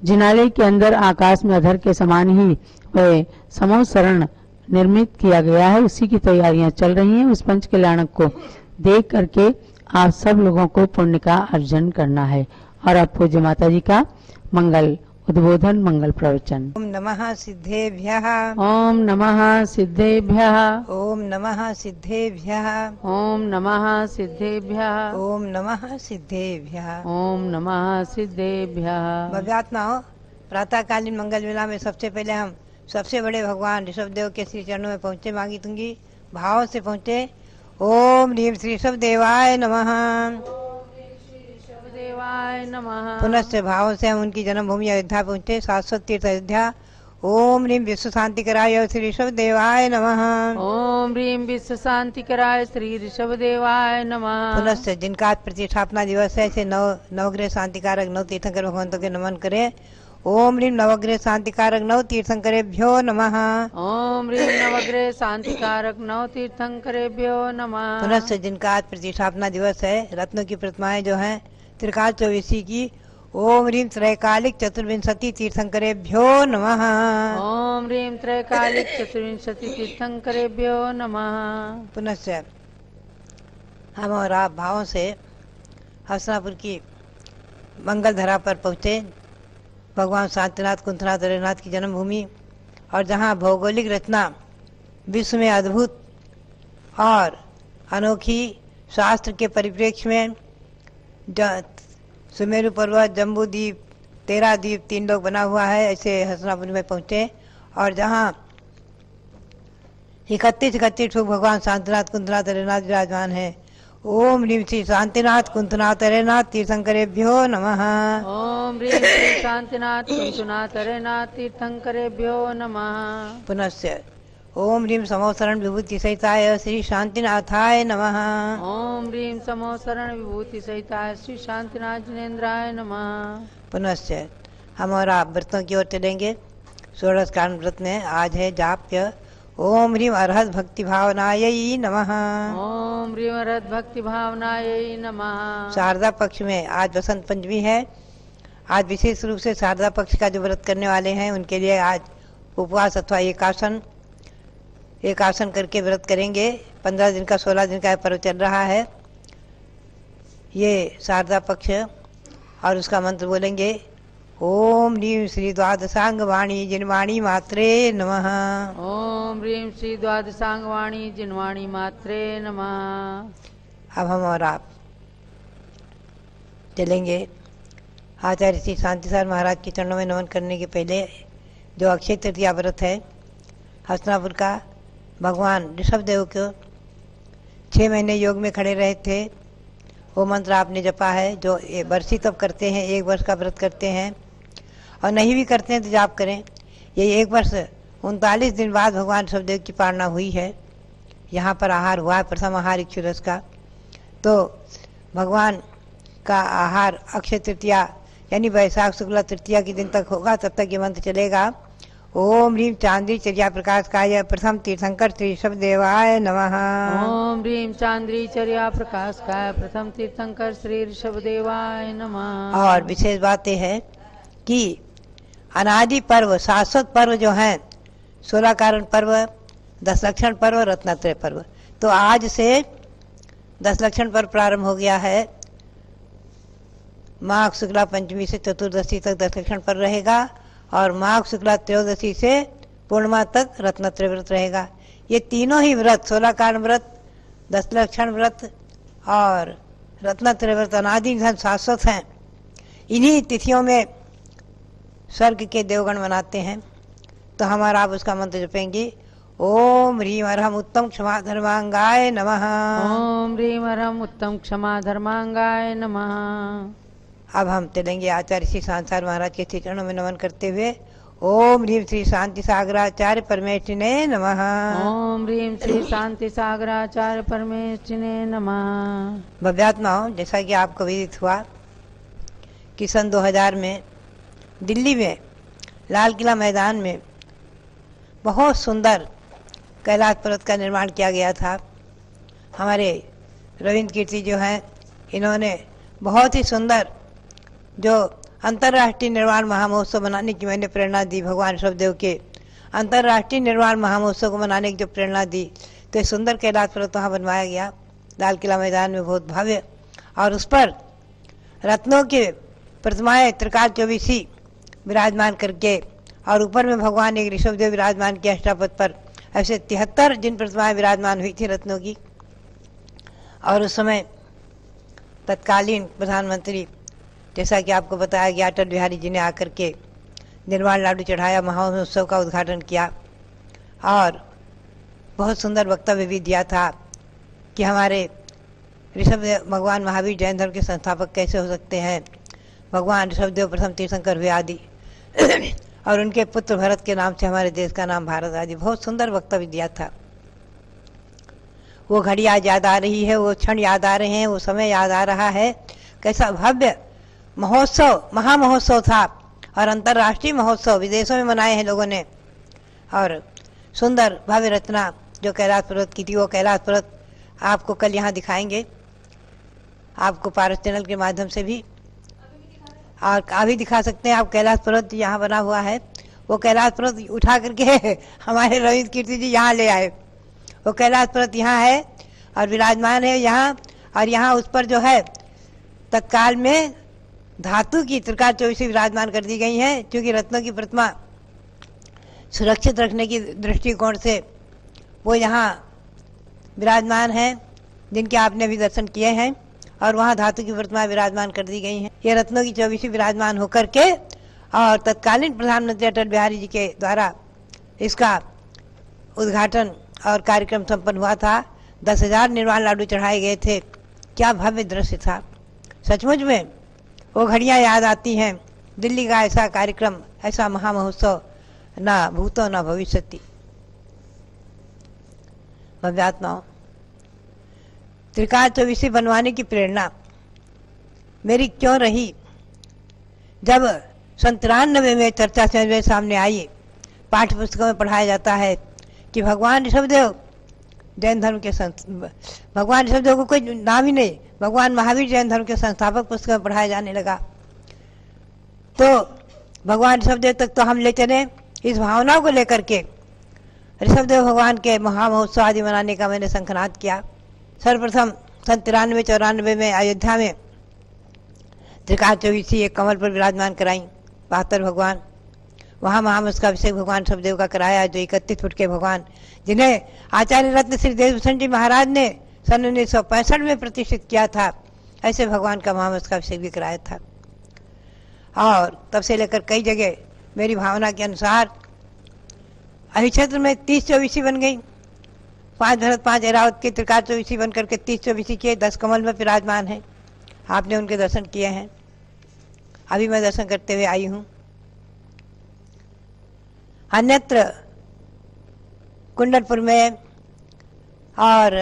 जिनालय के अंदर आकाश में अधर के समान ही वह समूह शरण निर्मित किया गया है, उसी की तैयारियां चल रही हैं। उस पंच कल्याणक को देख करके आप सब लोगों को पुण्य का अर्जन करना है। और अब पूज्य माता जी का मंगल उद्बोधन, मंगल प्रवचन। ओम नमः सिद्धेभ्यः। ओम नमः सिद्धेभ्यः। ओम नमः सिद्धेभ्यः। ओम नमः सिद्धेभ्यः। ओम नमः सिद्धेभ्यः। ओम नमः सिद्धेभ्यः। भव्यात्माओं, प्रातःकालीन मंगल वेला में सबसे पहले हम सबसे बड़े भगवान ऋषभदेव के श्री चरणों में पहुँचे, मांगी दूंगी भाव से पहुँचे। ओम ह्रीं श्री ऋषभदेवाय नमः। देवाय नमः। पुनश्च भाव से हम उनकी जन्मभूमि अयोध्या पहुँचे, शाश्वत तीर्थ अयोध्या। ओम ह्रीं विश्व शांति कराय श्री ऋषभदेवाय नमः। ओम ह्रीं विश्व शांति कराय श्री ऋषभदेवाय नमः। पुनश्च जिनका आज प्रतिष्ठापना दिवस है, ऐसे नवग्रह शांतिकारक नव तीर्थंकर भगवंतों के नमन करें। ओम ह्रीं नवग्रह शांतिकारक नव तीर्थंकरेभ्यो नमः। ओम ह्रीं नवग्रह शांतिकारक नव तीर्थंकरेभ्यो नमः। पुनश्च जिनका आज प्रतिष्ठापना दिवस है, रत्नों की प्रतिमाएं जो हैं त्रिकाल चौबीसी की। ओम ह्रीं त्रैकालिक चतुर्विंशति तीर्थंकरेभ्यो नमः। ओम ह्रीं त्रैकालिक चतुर्विंशति तीर्थंकरेभ्यो नमः। पुनश्च हम और आप भावों से हसनापुर की मंगल धरा पर पहुँचे, भगवान शांतिनाथ कुंथनाथ हरिनाथ की जन्मभूमि, और जहाँ भौगोलिक रचना विश्व में अद्भुत और अनोखी, शास्त्र के परिप्रेक्ष्य में सुमेरु पर्वत, जम्बू द्वीप, 13 द्वीप, 3 लोग बना हुआ है, ऐसे हसनापुर में पहुँचे। और जहाँ 31 ठोक भगवान शांतिनाथ कुंथनाथ हरिनाथ विराजमान है। ओम ह्रीं श्री शांतिनाथ कुंथनाथ हरिनाथ तीर्थंकरेभ्यो नमः। ओम ह्रीं श्री शांतिनाथ कुंथनाथ हरिनाथ तीर्थंकरेभ्यो नमः। पुनश्च ओम ह्रीं समोसरण विभूति सहिताय श्री शांतिनाथाय नमः। ओम ह्रीं समोसरण विभूति सहिताय श्री शांतिनाथ जिनेन्द्राय नमः। पुनश्च हम और आप व्रतों की ओर चलेंगे। षोडश कारण व्रत में आज है जाप्य। ओम ह्रीं अरहत भक्ति भावनायै नमः। ओम ह्रीं अरहत भक्ति भावनायै नमः। शारदा पक्ष में आज बसंत पंचमी है। आज विशेष रूप से शारदा पक्ष का जो व्रत करने वाले हैं उनके लिए आज उपवास अथवा एकासन करके व्रत करेंगे। 15 दिन का 16 दिन का पर्व चल रहा है ये शारदा पक्ष, और उसका मंत्र बोलेंगे। ओम ह्रीं श्री द्वादशांग वाणी जिनवाणी मात्रे नमः। ओम ह्रीं श्री द्वादशांग वाणी जिनवाणी मात्रे नमः। अब हम और आप चलेंगे आचार्य श्री शांतिसार महाराज के चरणों में नमन करने के पहले जो अक्षय तृतीया व्रत है हसनापुर का, भगवान ऋषभदेव को 6 महीने योग में खड़े रहे थे, वो मंत्र आपने जपा है। जो वर्षी तब करते हैं, 1 वर्ष का व्रत करते हैं, और नहीं भी करते हैं तो जाप करें। ये 1 वर्ष 39 दिन बाद भगवान ऋषभदेव की पारणा हुई है। यहाँ पर आहार हुआ है, प्रथम आहार इक्षुरस का। तो भगवान का आहार अक्षय तृतीया यानी वैशाख शुक्ला तृतीया के दिन तक होगा, तब तक ये मंत्र चलेगा। ओम ह्रीं चांद्री चर्या प्रकाश काय प्रथम तीर्थंकर श्री ऋषभदेवाय नमः। ओम ह्रीं चांद्री चर्या प्रकाश काय प्रथम तीर्थंकर श्री ऋषभदेवाय नमः। और विशेष बात यह है कि अनादि पर्व, शाश्वत पर्व जो हैं, 16 कारण पर्व, 10 लक्षण पर्व, रत्नत्रय पर्व, तो आज से 10 लक्षण पर्व प्रारंभ हो गया है। माघ शुक्ला पंचमी से चतुर्दशी तक 10 लक्षण पर्व रहेगा, और माघ शुक्ला त्रयोदशी से पूर्णिमा तक रत्नत्रय व्रत रहेगा। ये तीनों ही व्रत, 16 कारण व्रत, 10 लक्षण व्रत और रत्नत्रय व्रत अनादि शाश्वत हैं। इन्हीं तिथियों में स्वर्ग के देवगण मनाते हैं। तो हमारा आप उसका मंत्र जपेंगे। ओम ह्रीं अरहम उत्तम क्षमा धर्मांगाय नमः। ओम ह्रीं अरहम उत्तम क्षमा धर्मांगाय नमः। अब हम चलेंगे आचार्य श्री शांतिसार महाराज के श्री चरणों में नमन करते हुए। ओम ह्रीं श्री शांति सागराचार्य परमेष्ठिने नमः। ओम ह्रीं श्री शांति सागराचार्य परमेष्ठिने नमः। भव्यात्माओं, जैसा कि आपको विदित हुआ कि सन 2000 में दिल्ली में लाल किला मैदान में बहुत सुंदर कैलाश पर्वत का निर्माण किया गया था। हमारे रविंद्र कीर्ति जो हैं, इन्होंने बहुत ही सुंदर जो अंतर्राष्ट्रीय निर्वाण महामहोत्सव मनाने की मैंने प्रेरणा दी। भगवान ऋषभदेव के अंतर्राष्ट्रीय निर्वाण महामहोत्सव को मनाने की जो प्रेरणा दी, तो एक सुंदर कैलाश पर्वत वहाँ बनवाया गया लाल किला मैदान में, बहुत भव्य, और उस पर रत्नों के प्रतिमाएं त्रिकाल चौबीसी विराजमान करके, और ऊपर में भगवान एक ऋषभदेव विराजमान किया अष्टापद पर। ऐसे 73 जिन प्रतिमाएं विराजमान हुई थी रत्नों की। और उस समय तत्कालीन प्रधानमंत्री, जैसा कि आपको बताया गया, अटल बिहारी जी ने आकर के निर्वाण लाडू चढ़ाया, महोत्सव का उद्घाटन किया और बहुत सुंदर वक्तव्य भी दिया था कि हमारे ऋषभदेव भगवान महावीर जैन धर्म के संस्थापक कैसे हो सकते हैं, भगवान ऋषभदेव प्रथम तीर्थंकर हुए आदि और उनके पुत्र भरत के नाम से हमारे देश का नाम भारत आदि। बहुत सुंदर वक्तव्य दिया था। वो घड़ी आज याद आ रही है, वो क्षण याद आ रहे हैं, वो समय याद आ रहा है। कैसा भव्य महोत्सव, महामहोत्सव था, और अंतर्राष्ट्रीय महोत्सव विदेशों में मनाए हैं लोगों ने। और सुंदर भव्य रचना जो कैलाश पर्वत की थी, वो कैलाश पर्वत आपको कल यहाँ दिखाएंगे, आपको पारस चैनल के माध्यम से भी, और अभी दिखा सकते हैं आप। कैलाश पर्वत यहाँ बना हुआ है, वो कैलाश पर्वत उठा करके हमारे रविंद्र कीर्ति जी यहाँ ले आए। वो कैलाश पर्वत यहाँ है और विराजमान है यहाँ, और यहाँ उस पर जो है तत्काल में धातु की त्रिकाल चौबीसी विराजमान कर दी गई हैं, क्योंकि रत्नों की प्रतिमा सुरक्षित रखने की दृष्टिकोण से वो यहाँ विराजमान हैं, जिनके आपने भी दर्शन किए हैं, और वहाँ धातु की प्रतिमा विराजमान कर दी गई हैं। ये रत्नों की चौबीसी विराजमान होकर के, और तत्कालीन प्रधानमंत्री अटल बिहारी जी के द्वारा इसका उद्घाटन और कार्यक्रम संपन्न हुआ था। 10,000 निर्वाण लाडू चढ़ाए गए थे। क्या भव्य दृश्य था, सचमुच में वो घड़ियाँ याद आती हैं। दिल्ली का ऐसा कार्यक्रम, ऐसा महामहोत्सव ना भूतो ना भविष्यति। भव्यात्माओं, त्रिकाल चौबीसी बनवाने की प्रेरणा मेरी क्यों रही? जब 93 में चर्चा से मेरे सामने आई, पाठ्य पुस्तकों में पढ़ाया जाता है कि भगवान ऋषभदेव जैन धर्म के भगवान ऋषभदेव को कोई नाम ही नहीं, भगवान महावीर जैन धर्म के संस्थापक पुस्तक में पढ़ाया जाने लगा। तो भगवान ऋषभदेव तक तो हम ले चले। इस भावना को लेकर के ऋषभदेव भगवान के महामहोत्सव आदि मनाने का मैंने शंखनाद किया। सर्वप्रथम 93-94 में अयोध्या में त्रिकाल चौबीसी एक कमल पर विराजमान कराई 72 भगवान। वहाँ महामहोत्सव का अभिषेक भगवान ऋषभदेव का कराया, जो 31 फुट के भगवान, जिन्हें आचार्य रत्न श्री देवभूषण जी महाराज ने सन 1965 में प्रतिष्ठित किया था। ऐसे भगवान का महामहोत्सव का अभिषेक भी कराया था। और तब से लेकर कई जगह मेरी भावना के अनुसार अहि क्षेत्र में 30 चौबीसी बन गई। 5 भरत 5 ऐरावत के त्रिकाल चौबीसी बन करके 30 चौबीसी के 10 कमल में विराजमान है। आपने उनके दर्शन किए हैं, अभी मैं दर्शन करते हुए आई हूँ। अन्यत्र कुंडलपुर में और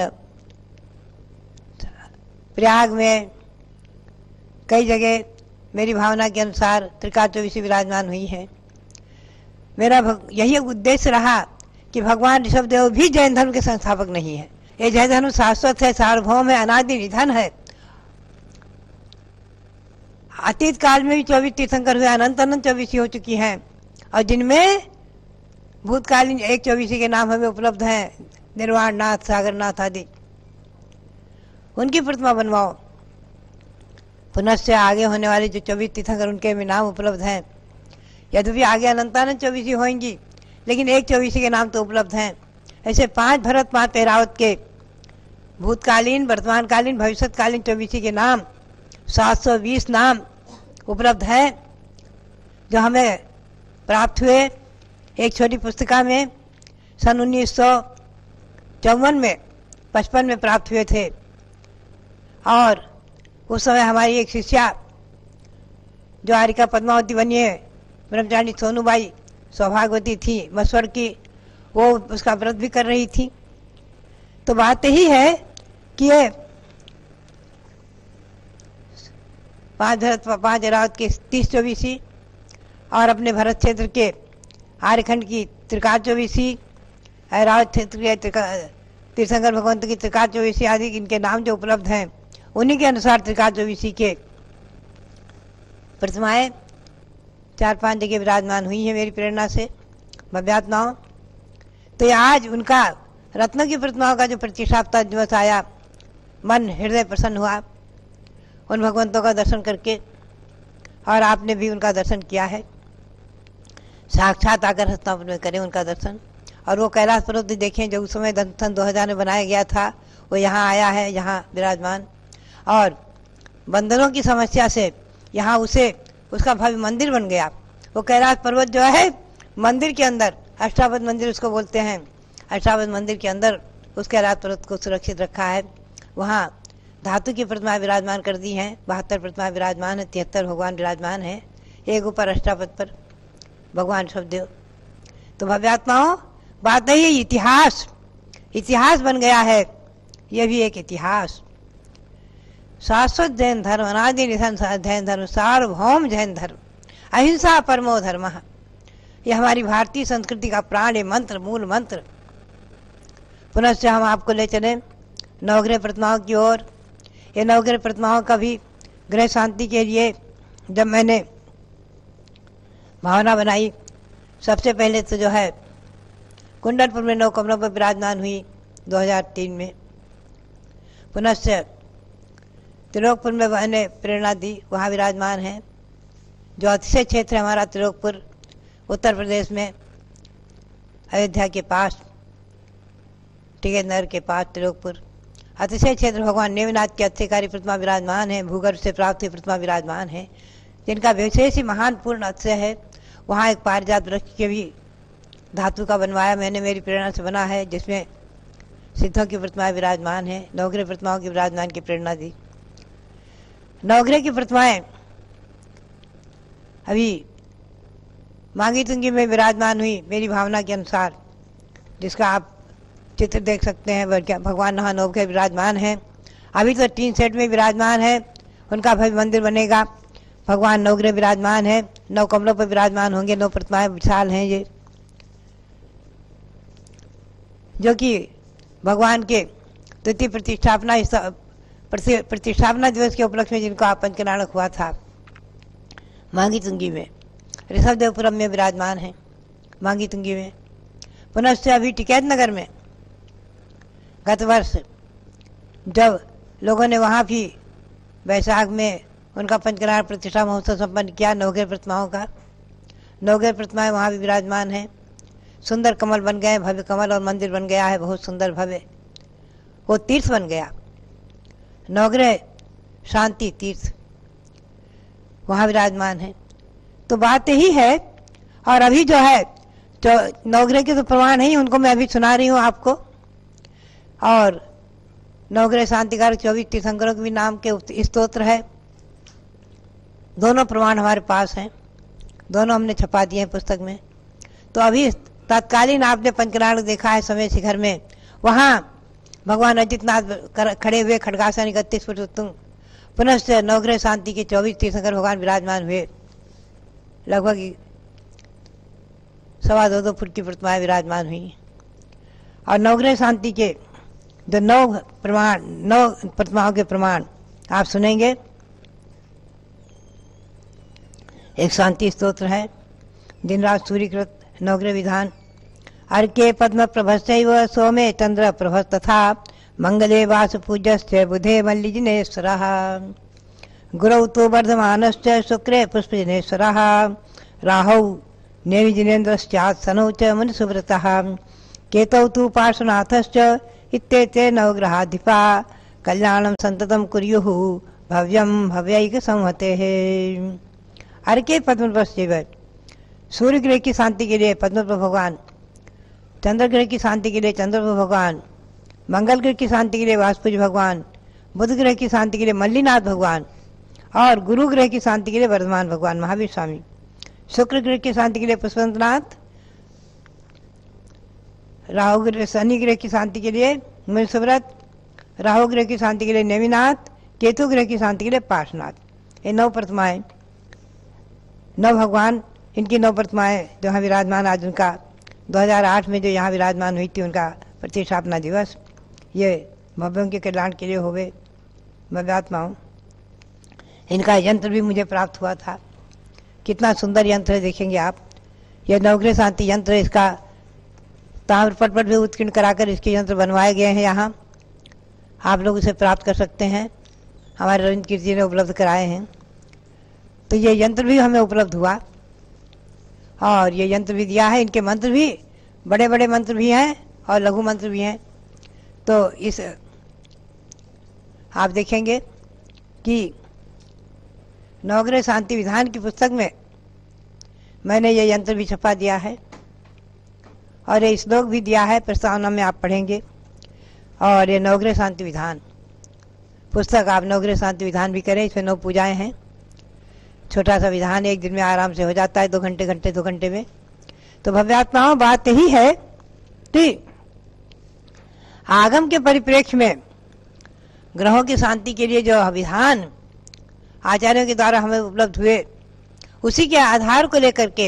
प्रयाग में कई जगह मेरी भावना के अनुसार त्रिकाल चौबीसी विराजमान हुई है। मेरा यही उद्देश्य रहा कि भगवान ऋषभदेव भी जैन धर्म के संस्थापक नहीं है। ये जैन धर्म शाश्वत है, सार्वभौम है, अनादि निधन है। अतीत काल में भी 24 तीर्थंकर हुए, अनंत अनंत चौबीसी हो चुकी हैं, और जिनमें भूतकालीन एक चौबीसी के नाम हमें उपलब्ध हैं, निर्वाण नाथ, सागरनाथ आदि। उनकी प्रतिमा बनवाओ। पुनश्च आगे होने वाले जो 24 तीर्थंकर, उनके भी नाम उपलब्ध हैं। यद्यपि आगे अनंतानंत चौबीसी होंगी, लेकिन एक चौबीसी के नाम तो उपलब्ध हैं। ऐसे 5 भरत 5 ऐरावत के भूतकालीन, वर्तमानकालीन, भविष्यकालीन चौबीसी के नाम 720 नाम उपलब्ध हैं, जो हमें प्राप्त हुए एक छोटी पुस्तिका में सन 1954 में 55 में प्राप्त हुए थे। और उस समय हमारी एक शिष्या जो आरिका पद्मावती बनी है, ब्रह्मचारिणी सोनूबाई सौभाग्यवती थी, मस्वर की, वो उसका व्रत भी कर रही थी। तो बात यही है कि ये 5 भरत 5 ऐरावत के 30 चौबीसी और अपने भरत क्षेत्र के आर्यखंड की त्रिकाल चौबीसी, ऐरावत क्षेत्र के तीर्थंकर भगवंत की त्रिकाल चौबीसी आदि इनके नाम जो उपलब्ध हैं, उन्हीं के अनुसार त्रिकाल चौबीसी के प्रतिमाएं 4-5 जगह विराजमान हुई है मेरी प्रेरणा से भव्यात्माओं। तो ये आज उनका रत्नों की प्रतिमाओं का जो प्रतिष्ठापना दिवस आया, मन हृदय प्रसन्न हुआ उन भगवंतों का दर्शन करके, और आपने भी उनका दर्शन किया है। साक्षात आकर हस्तिनापुर में करें उनका दर्शन। और वो कैलाश पर्वत भी देखें जो उस समय सन 2000 में बनाया गया था, वो यहाँ आया है, यहाँ विराजमान। और बंदरों की समस्या से यहाँ उसका भव्य मंदिर बन गया। वो कैलाश पर्वत जो है मंदिर के अंदर, अष्टावक्र मंदिर उसको बोलते हैं, अष्टावक्र मंदिर के अंदर उस कैलाश पर्वत को सुरक्षित रखा है। वहाँ धातु की प्रतिमा विराजमान कर दी हैं, 72 प्रतिमा विराजमान है, 73 भगवान विराजमान है, एक ऊपर अष्टावक्र पर भगवान ऋषभदेव। तो भव्यात्माओं, बात नहीं है, इतिहास बन गया है। यह भी एक इतिहास, शाश्वत जैन धर्म, अनादि निधन जैन धर्म, सार्वभौम जैन धर्म, अहिंसा परमो धर्म। यह हमारी भारतीय संस्कृति का प्राण है, मंत्र, मूल मंत्र। पुनश्च हम आपको ले चले नवग्रह प्रतिमाओं की ओर। ये नवग्रह प्रतिमाओं का भी ग्रह शांति के लिए जब मैंने भावना बनाई, सबसे पहले तो जो है कुंडलपुर में 9 कमरों पर विराजमान हुई 2003 में। पुनश्च त्रिलोकपुर में मैंने प्रेरणा दी, वहाँ विराजमान है। जो अतिशय क्षेत्र है हमारा त्रिलोकपुर, उत्तर प्रदेश में, अयोध्या के पास, टिकैतनगर के पास त्रिलोकपुर। अतिशय क्षेत्र भगवान नेमिनाथ की अतिशयकारी प्रतिमा विराजमान है, भूगर्भ से प्राप्त हुई प्रतिमा विराजमान है, जिनका विशेष ही महान पूर्ण अतिशय है। वहाँ एक पारिजात वृक्ष के भी धातु का बनवाया मैंने, मेरी प्रेरणा से बना है, जिसमें सिद्धों की प्रतिमाएं विराजमान है। नवग्रह प्रतिमाओं की विराजमान की प्रेरणा दी। नवग्रह की प्रतिमाएं अभी मांगी तुंगी में विराजमान हुई मेरी भावना के अनुसार, जिसका आप चित्र देख सकते हैं। भगवान वहाँ नवग्रह विराजमान हैं। अभी तो 3 सेट में विराजमान है, उनका भव्य मंदिर बनेगा। भगवान नवग्रह विराजमान है, 9 कमलों पर विराजमान होंगे, 9 प्रतिमाएं विशाल हैं ये, जो कि भगवान के द्वितीय प्रतिष्ठापना दिवस के उपलक्ष्य में जिनको आप पंचकनाणक हुआ था मांगी तुंगी में, ऋषभदेवपुरम में विराजमान है, मांगी तुंगी में। पुनश्च अभी टिकैतनगर में गत वर्ष जब लोगों ने वहाँ भी वैशाख में उनका पंचकनाणक प्रतिष्ठा महोत्सव संपन्न किया नवग्रह प्रतिमाओं का, नवग्रह प्रतिमाएं वहाँ भी विराजमान हैं। सुंदर कमल बन गए, भव्य कमल, और मंदिर बन गया है बहुत सुंदर भव्य, वो तीर्थ बन गया, नवग्रह शांति तीर्थ वहाँ विराजमान है। तो बात यही है। और अभी जो है जो नवग्रह के तो प्रमाण नहीं, उनको मैं अभी सुना रही हूँ आपको। और नवग्रह शांतिकारक 24 तीर्थंकरों के भी नाम के स्तोत्र है। दोनों प्रमाण हमारे पास हैं, दोनों हमने छपा दिए हैं पुस्तक में। तो अभी तत्कालीन आपने पंचकनाणक देखा है समय शिखर में, वहाँ भगवान अजितनाथ खड़े हुए, खड्गासन 31 फुट उत्तुंग। पुनश्च नवग्रह शांति के 24 तीर्थंकर भगवान विराजमान हुए, लगभग 2.25 फुट की प्रतिमाएं विराजमान हुई। और नवग्रह शांति के जो 9 प्रतिमाओं के प्रमाण आप सुनेंगे। एक शांति स्तोत्र है, दिन रात सूर्यकृत नवग्रह विधान। अर्के पद्म प्रभस्यैव सोमे चंद्र प्रभस तथा मंगले वास पूज्यस्य बुधे मल्लिजिनेश्वरः। गुरौ तु वर्धमानश्च शुक्रे पुष्पजिनेश्वरः। राहौ नेमिजिनेन्द्रश्चात् शनौ च मुनिसुव्रतः। केतौ तु पार्श्वनाथश्च इत्येते नवग्रहाधिपा। कल्याणं संततं कुर्युः भव्यं भव्यैक संहतेः। अर्के पद्म प्रभस्यैव, सूर्य ग्रह की शांति के लिए पद्मप्रभ भगवान, चंद्र ग्रह की शांति के लिए चंद्रप्रभ भगवान, मंगल ग्रह की शांति के लिए वासुपूज भगवान, बुध ग्रह की शांति के लिए मल्लीनाथ भगवान, और गुरु ग्रह की शांति के लिए वर्धमान भगवान महावीर स्वामी। शुक्र ग्रह की शांति के लिए पुष्पवंतनाथ, राहु ग्रह, शनि ग्रह की शांति के लिए मुनिसुव्रत, राहु ग्रह की शांति के लिए नेमिनाथ, केतु ग्रह की शांति के लिए पार्श्वनाथ। ये 9 प्रतिमाएं, 9 भगवान, इनकी 9 प्रतिमाएं जो यहाँ विराजमान, आज उनका 2008 में जो यहाँ विराजमान हुई थी उनका प्रतिष्ठापना दिवस, ये भव्यों के कल्याण के लिए होवे भव्यात्माओं। इनका यंत्र भी मुझे प्राप्त हुआ था, कितना सुंदर यंत्र है, देखेंगे आप। यह नवग्रह शांति यंत्र, इसका ताम्रपट पर भी उत्कीर्ण कराकर इसके यंत्र बनवाए गए हैं। यहाँ आप लोग इसे प्राप्त कर सकते हैं, हमारे रविंद्र कीर्ति जी ने उपलब्ध कराए हैं। तो ये यंत्र भी हमें उपलब्ध हुआ और ये यंत्र भी दिया है। इनके मंत्र भी बड़े बड़े मंत्र भी हैं और लघु मंत्र भी हैं। तो इस आप देखेंगे कि नवग्रह शांति विधान की पुस्तक में मैंने ये यंत्र भी छपा दिया है और ये श्लोक भी दिया है, प्रस्तावना में आप पढ़ेंगे। और ये नवग्रह शांति विधान पुस्तक, आप नवग्रह शांति विधान भी करें। इसमें 9 पूजाएं हैं। छोटा सा विधान, एक दिन में आराम से हो जाता है, 2 घंटे में। तो भव्यात्माओं, बात यही है कि आगम के परिप्रेक्ष्य में ग्रहों की शांति के लिए जो विधान आचार्यों के द्वारा हमें उपलब्ध हुए, उसी के आधार को लेकर के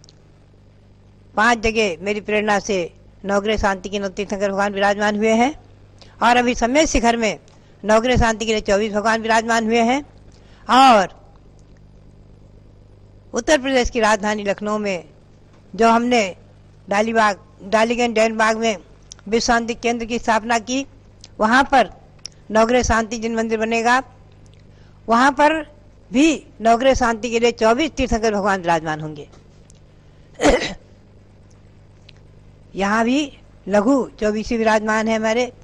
5 जगह मेरी प्रेरणा से नवग्रह शांति के 9 तीर्थंकर भगवान विराजमान हुए हैं। और अभी समय शिखर में नवग्रह शांति के लिए 24 भगवान विराजमान हुए हैं। और उत्तर प्रदेश की राजधानी लखनऊ में जो हमने डालीगंज जैन बाग में विश्व शांति केंद्र की स्थापना की, वहाँ पर नवग्रह शांति जिन मंदिर बनेगा, वहाँ पर भी नवग्रह शांति के लिए 24 तीर्थंकर भगवान विराजमान होंगे। यहाँ भी लघु 24 विराजमान है। हमारे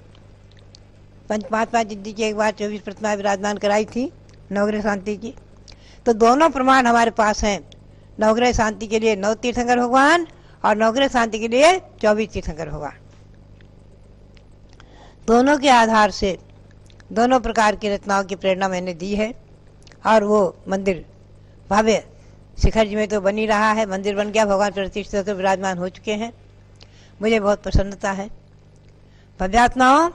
5 जिद्दी की एक बार 24 प्रतिमा विराजमान कराई थी नवग्रह शांति की। तो दोनों प्रमाण हमारे पास हैं, नवग्रह शांति के लिए 9 तीर्थंकर भगवान और नवग्रह शांति के लिए 24 तीर्थंकर भगवान। दोनों के आधार से दोनों प्रकार की रचनाओं की प्रेरणा मैंने दी है। और वो मंदिर भव्य शिखर जी में तो बन ही रहा है, मंदिर बन गया, भगवान प्रतिष्ठित होकर विराजमान हो चुके हैं। मुझे बहुत प्रसन्नता है। भव्यात्माओं,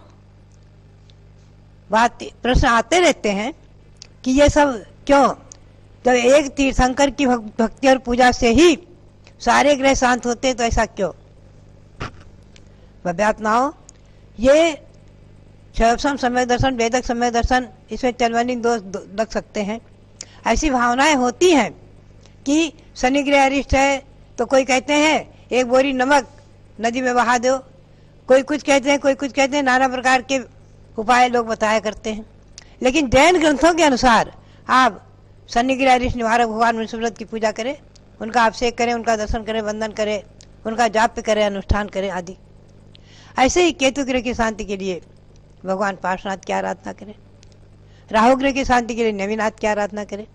बात प्रश्न आते रहते हैं कि ये सब क्यों, जब एक तीर्थंकर की भक्ति और पूजा से ही सारे ग्रह शांत होते हैं, तो ऐसा क्यों? भव्यात्माओं, ये शैवसम सम्यक दर्शन, वेदक सम्यक दर्शन, इसमें चलवनी दोष लग सकते हैं। ऐसी भावनाएं होती हैं कि शनि ग्रह अरिष्ट है, तो कोई कहते हैं एक बोरी नमक नदी में बहा दो, कोई कुछ कहते हैं, कोई कुछ कहते हैं, नाना प्रकार के उपाय लोग बताया करते हैं। लेकिन जैन ग्रंथों के अनुसार आप शनि ग्रह अरिष्ट निवारक भगवान विष्णुव्रत की पूजा करें, उनका अभिषेक करें, उनका दर्शन करें, वंदन करें, उनका जाप करें, अनुष्ठान करें आदि। ऐसे ही केतु ग्रह की शांति के लिए भगवान पार्श्वनाथ की आराधना करें, राहु ग्रह की शांति के लिए नवीनाथ की आराधना करें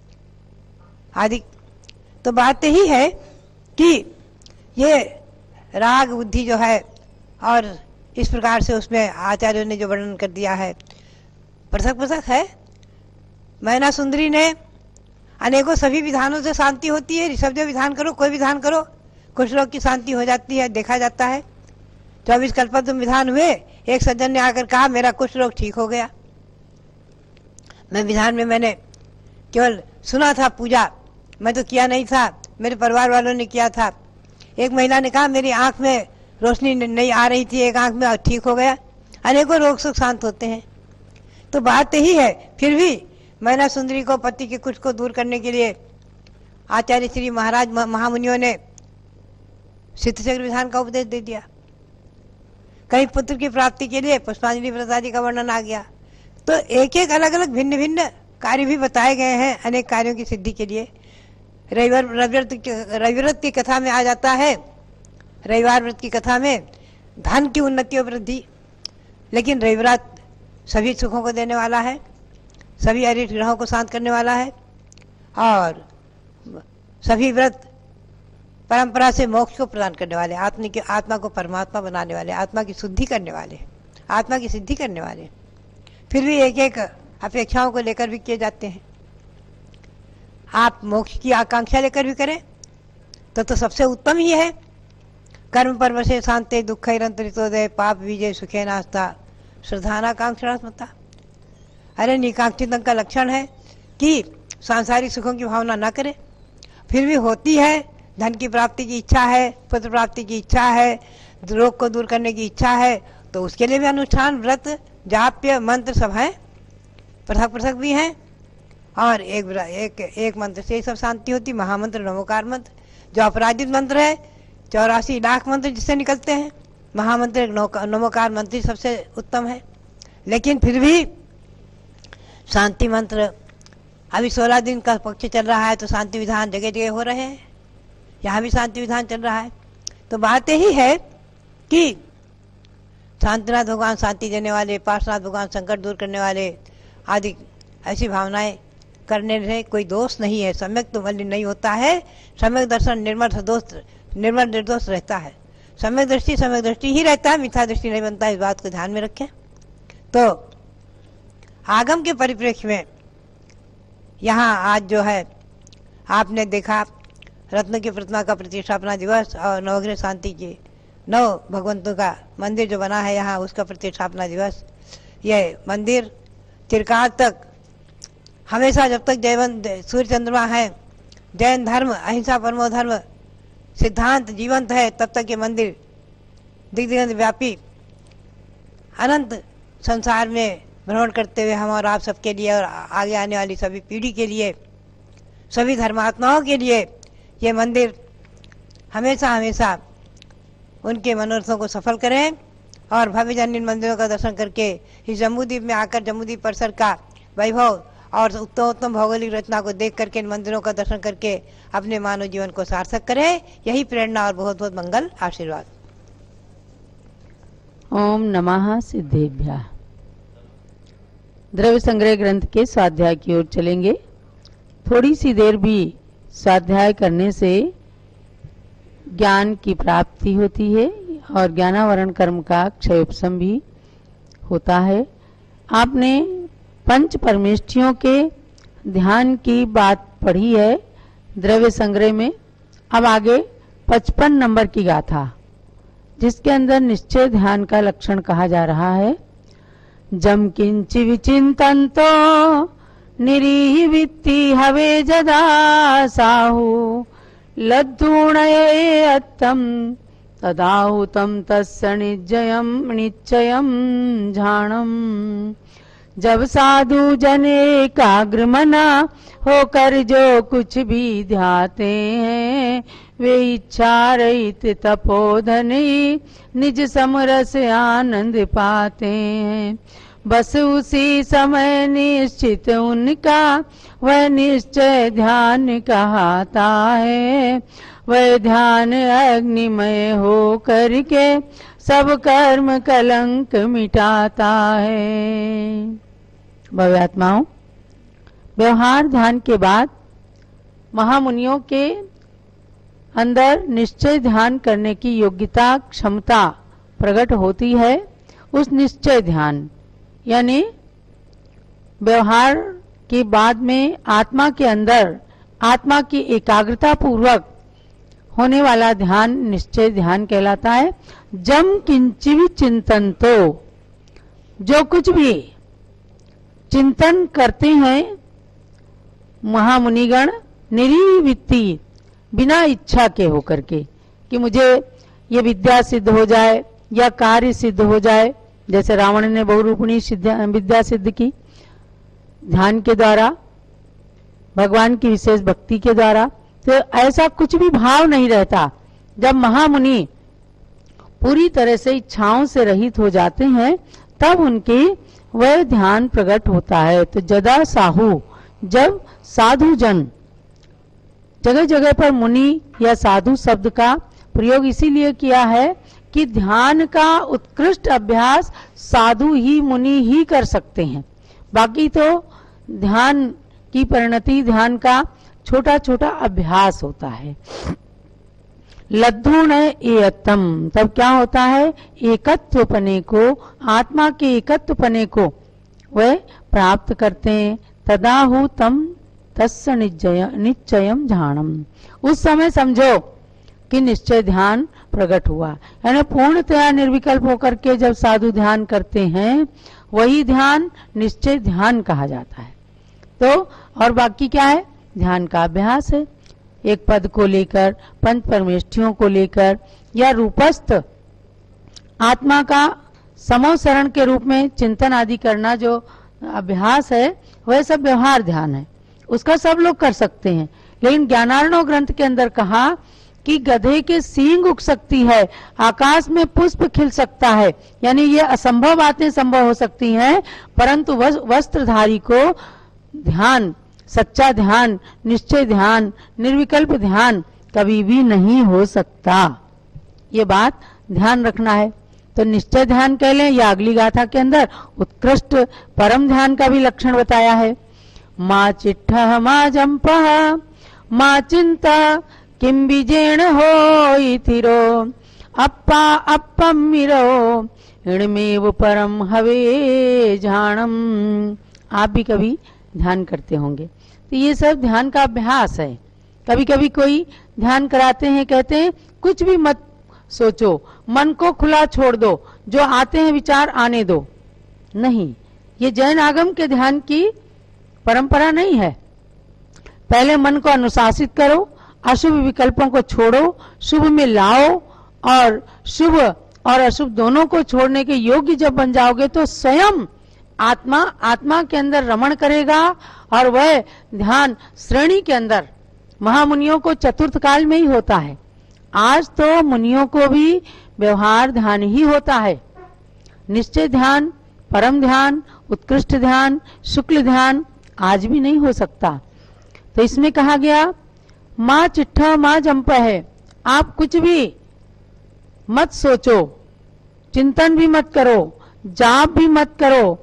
आदि। तो बात यही है कि ये राग बुद्धि जो है, और इस प्रकार से उसमें आचार्यों ने जो वर्णन कर दिया है, पृथक पृथक है। मैना सुंदरी ने अनेकों सभी विधानों से शांति होती है, ऋषभ जो विधान करो, कोई विधान करो, कुछ लोग की शांति हो जाती है, देखा जाता है। 24 कल्पतरुम विधान हुए, एक सज्जन ने आकर कहा मेरा कुछ रोग ठीक हो गया। मैं विधान में मैंने केवल सुना था पूजा, मैं तो किया नहीं था, मेरे परिवार वालों ने किया था। एक महिला ने कहा मेरी आंख में रोशनी नहीं आ रही थी, एक आंख में ठीक हो गया। अनेकों रोग सुख शांत होते हैं। तो बात यही है। फिर भी मैना सुंदरी को पति के कुछ को दूर करने के लिए आचार्य श्री महाराज महामुनियों ने सिद्धचक्र विधान का उपदेश दे दिया। कहीं पुत्र की प्राप्ति के लिए पुष्पांजलि व्रत आदि का वर्णन आ गया। तो एक एक अलग अलग भिन्न भिन्न कार्य भी बताए गए हैं अनेक कार्यों की सिद्धि के लिए। रविवार व्रत की कथा में आ जाता है, रविवार व्रत की कथा में धन की उन्नति और वृद्धि। लेकिन रविवार सभी सुखों को देने वाला है, सभी अरिष्ट ग्रहों को शांत करने वाला है, और सभी व्रत परंपरा से मोक्ष को प्रदान करने वाले, आत्मा को परमात्मा बनाने वाले, आत्मा की शुद्धि करने वाले, आत्मा की सिद्धि करने वाले। फिर भी एक एक अपेक्षाओं को लेकर भी किए जाते हैं। आप मोक्ष की आकांक्षा लेकर भी करें तो सबसे उत्तम ही है। कर्म परवशे शांते दुःखैरन्तरितोदय पाप विजय सुखे नास्ता श्रद्धानाकांक्षा स्मृता। अरे निकांक्षित का लक्षण है कि सांसारिक सुखों की भावना ना करें, फिर भी होती है, धन की प्राप्ति की इच्छा है, पुत्र प्राप्ति की इच्छा है, रोग को दूर करने की इच्छा है, तो उसके लिए भी अनुष्ठान व्रत जाप्य मंत्र सब हैं, पृथक पृथक भी हैं। और एक मंत्र से सब शांति होती। महामंत्र नमोकार मंत्र जो अपराजित मंत्र है, 84 लाख मंत्र जिससे निकलते हैं, महामंत्र नमोकार मंत्र सबसे उत्तम है। लेकिन फिर भी शांति मंत्र अभी 16 दिन का पक्ष चल रहा है, तो शांति विधान जगह जगह हो रहे हैं, यहाँ भी शांति विधान चल रहा है। तो बात यही है कि शांतिनाथ भगवान शांति देने वाले, पार्श्वनाथ भगवान संकट दूर करने वाले आदि ऐसी भावनाएं करने से कोई दोष नहीं है। सम्यक तो मलिन नहीं होता है। सम्यक दर्शन निर्मल निर्दोष रहता है। सम्यक दृष्टि ही रहता है, मिथ्या दृष्टि नहीं बनता। इस बात को ध्यान में रखें। तो आगम के परिप्रेक्ष्य में यहाँ आज जो है आपने देखा रत्न की प्रतिमा का प्रतिष्ठापना दिवस और नवग्रह शांति के 9 भगवंतों का मंदिर जो बना है यहाँ, उसका प्रतिष्ठापना दिवस। यह मंदिर चिरकाल तक हमेशा जब तक जयवंत सूर्य चंद्रमा है, जैन धर्म अहिंसा परमो धर्म सिद्धांत जीवंत है, तब तक ये मंदिर दिग्दिगंत व्यापी अनंत संसार में भ्रमण करते हुए हम और आप सबके लिए और आगे आने वाली सभी पीढ़ी के लिए, सभी धर्मात्माओं के लिए ये मंदिर हमेशा हमेशा उनके मनोरथों को सफल करें। और भव्य जन्य मंदिरों का दर्शन करके इस जम्बूद्वीप में आकर जम्बूद्वीप परिसर का वैभव और उत्तम भौगोलिक रचना को देख करके, इन मंदिरों का दर्शन करके अपने मानव जीवन को सार्थक करें। यही प्रेरणा और बहुत बहुत मंगल आशीर्वाद। ओम नमः सिद्धेभ्यः। द्रव्य संग्रह ग्रंथ के स्वाध्याय की ओर चलेंगे। थोड़ी सी देर भी स्वाध्याय करने से ज्ञान की प्राप्ति होती है और ज्ञानावरण कर्म का क्षयोपशम भी होता है। आपने पंच परमेष्ठियों के ध्यान की बात पढ़ी है द्रव्य संग्रह में। अब आगे 55 नंबर की गाथा, जिसके अंदर निश्चय ध्यान का लक्षण कहा जा रहा है। जम किंचि विचिंतन्तो निरीह वित्ति हवे जदा साहु लद्धूणये अत्तम तदाहुतम तस्य निश्चयम झाणम। जब साधु जने एकाग्रमना होकर जो कुछ भी ध्याते हैं, वे इच्छा रहित तपोधनी निज समरस आनंद पाते हैं। बस उसी समय निश्चित उनका वह निश्चय ध्यान कहता है। वह ध्यान अग्निमय हो करके सब कर्म कलंक मिटाता है। भव्यात्माओं, व्यवहार ध्यान के बाद महामुनियों के अंदर निश्चय ध्यान करने की योग्यता क्षमता प्रकट होती है। उस निश्चय ध्यान यानी व्यवहार के बाद में आत्मा के अंदर आत्मा की एकाग्रता पूर्वक होने वाला ध्यान निश्चय ध्यान कहलाता है। जम किंचिवि चिंतन्तो, जो कुछ भी चिंतन करते हैं महामुनिगण निरीवित्ति, बिना इच्छा के होकर के कि मुझे ये विद्या सिद्ध हो जाए या कार्य सिद्ध हो जाए। जैसे रावण ने बहुरूपिणी विद्या सिद्ध की ध्यान के द्वारा, भगवान की विशेष भक्ति के द्वारा। तो ऐसा कुछ भी भाव नहीं रहता। जब महामुनि पूरी तरह से इच्छाओं से रहित हो जाते हैं, तब उनकी वह ध्यान प्रकट होता है। तो जदा साहू, जब साधु जन, जगह जगह पर मुनि या साधु शब्द का प्रयोग इसीलिए किया है कि ध्यान का उत्कृष्ट अभ्यास साधु ही मुनि ही कर सकते हैं। बाकी तो ध्यान की परिणति ध्यान का छोटा छोटा अभ्यास होता है। लद्धूण एयत्तम, तब क्या होता है, एकत्वपने को, आत्मा के एकत्वपने को वह प्राप्त करते हैं। तदाहु तम तस्य निश्चयम झाणम, उस समय समझो कि निश्चय ध्यान प्रकट हुआ। यानी पूर्णतया निर्विकल्प होकर के जब साधु ध्यान करते हैं, वही ध्यान निश्चय ध्यान कहा जाता है। तो और बाकी क्या है, ध्यान का अभ्यास है। एक पद को लेकर, पंच परमेष्ठियों को लेकर या रूपस्थ आत्मा का समोसरण के रूप में चिंतन आदि करना जो अभ्यास है, वह सब व्यवहार ध्यान है। उसका सब लोग कर सकते हैं, लेकिन ज्ञानार्णव ग्रंथ के अंदर कहा कि गधे के सींग उग सकती है, आकाश में पुष्प खिल सकता है, यानी ये असंभव बातें संभव हो सकती हैं, परंतु वस्त्रधारी को ध्यान, सच्चा ध्यान, निश्चय ध्यान, निर्विकल्प ध्यान कभी भी नहीं हो सकता। ये बात ध्यान रखना है। तो निश्चय ध्यान कह लें या अगली गाथा के अंदर उत्कृष्ट परम ध्यान का भी लक्षण बताया है। माँ चिट्ठः माँ जंपः माँ चिंता किम बीजेण होई थिरो अप्पा अप्पम मिरो इणमेव परम हवे झाणम। आप भी कभी ध्यान करते होंगे, तो ये सब ध्यान का अभ्यास है। कभी कभी कोई ध्यान कराते हैं, कहते हैं कुछ भी मत सोचो, मन को खुला छोड़ दो, जो आते हैं विचार आने दो। नहीं, ये जैन आगम के ध्यान की परंपरा नहीं है। पहले मन को अनुशासित करो, अशुभ विकल्पों को छोड़ो, शुभ में लाओ, और शुभ और अशुभ दोनों को छोड़ने के योग्य जब बन जाओगे तो स्वयं आत्मा के अंदर रमण करेगा, और वह ध्यान श्रेणी के अंदर महामुनियों को चतुर्थ काल में ही होता है। आज तो मुनियों को भी व्यवहार ध्यान ही होता है। निश्चय ध्यान, परम ध्यान, उत्कृष्ट ध्यान, शुक्ल ध्यान आज भी नहीं हो सकता। तो इसमें कहा गया माँ चिट्ठा माँ जंप है। आप कुछ भी मत सोचो, चिंतन भी मत करो, जाप भी मत करो।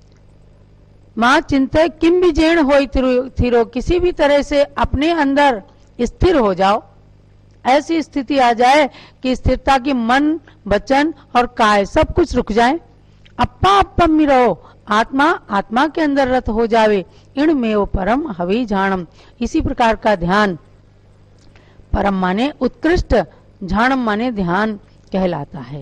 माँ चिंता किम भी जेण होई थिरो, किसी भी तरह से अपने अंदर स्थिर हो जाओ। ऐसी स्थिति आ जाए कि स्थिरता की मन, वचन और काय सब कुछ रुक जाए। अप्पा अप्पम में रहो, आत्मा के अंदर रत हो जावे। इण में वो परम हवि झाणम। इसी प्रकार का ध्यान, परम माने उत्कृष्ट, झाणम माने ध्यान कहलाता है।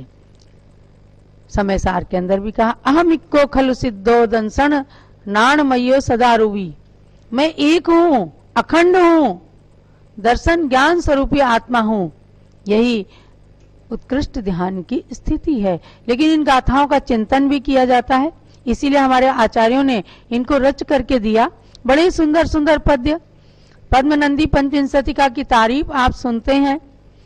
समय सार के अंदर भी कहा अहम इक्को खलु सिद्धो दंसन नाणमयो सदा रुवी। मैं एक हूं, अखंड हूं, दर्शन ज्ञान स्वरूपी आत्मा हूं। यही उत्कृष्ट ध्यान की स्थिति है। लेकिन इन गाथाओं का चिंतन भी किया जाता है, इसीलिए हमारे आचार्यों ने इनको रच करके दिया। बड़े सुंदर सुंदर पद्य, पद्मनंदी पंचविंशतिका की तारीफ आप सुनते हैं।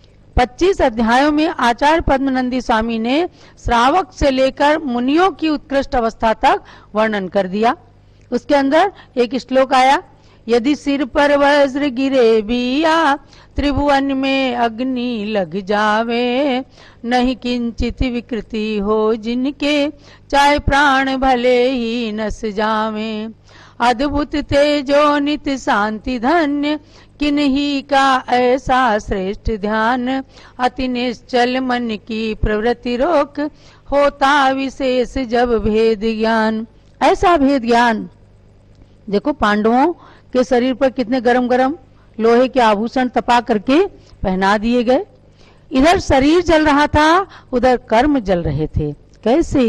25 अध्यायों में आचार्य पद्मनंदी स्वामी ने श्रावक से लेकर मुनियों की उत्कृष्ट अवस्था तक वर्णन कर दिया। उसके अंदर एक श्लोक आया, यदि सिर पर वज्र गिरे बिया, त्रिभुवन में अग्नि लग जावे, नहीं किंचित विकृति हो जिनके, चाहे प्राण भले ही नस जावे। अद्भुत तेजो नित शांति धन्य, किन्हीं का ऐसा श्रेष्ठ ध्यान। अति निश्चल मन की प्रवृत्ति रोक, होता विशेष जब भेद ज्ञान। ऐसा भेद ज्ञान, देखो पांडवों के शरीर पर कितने गरम गरम लोहे के आभूषण तपा करके पहना दिए गए। इधर शरीर जल रहा था, उधर कर्म जल रहे थे। कैसे?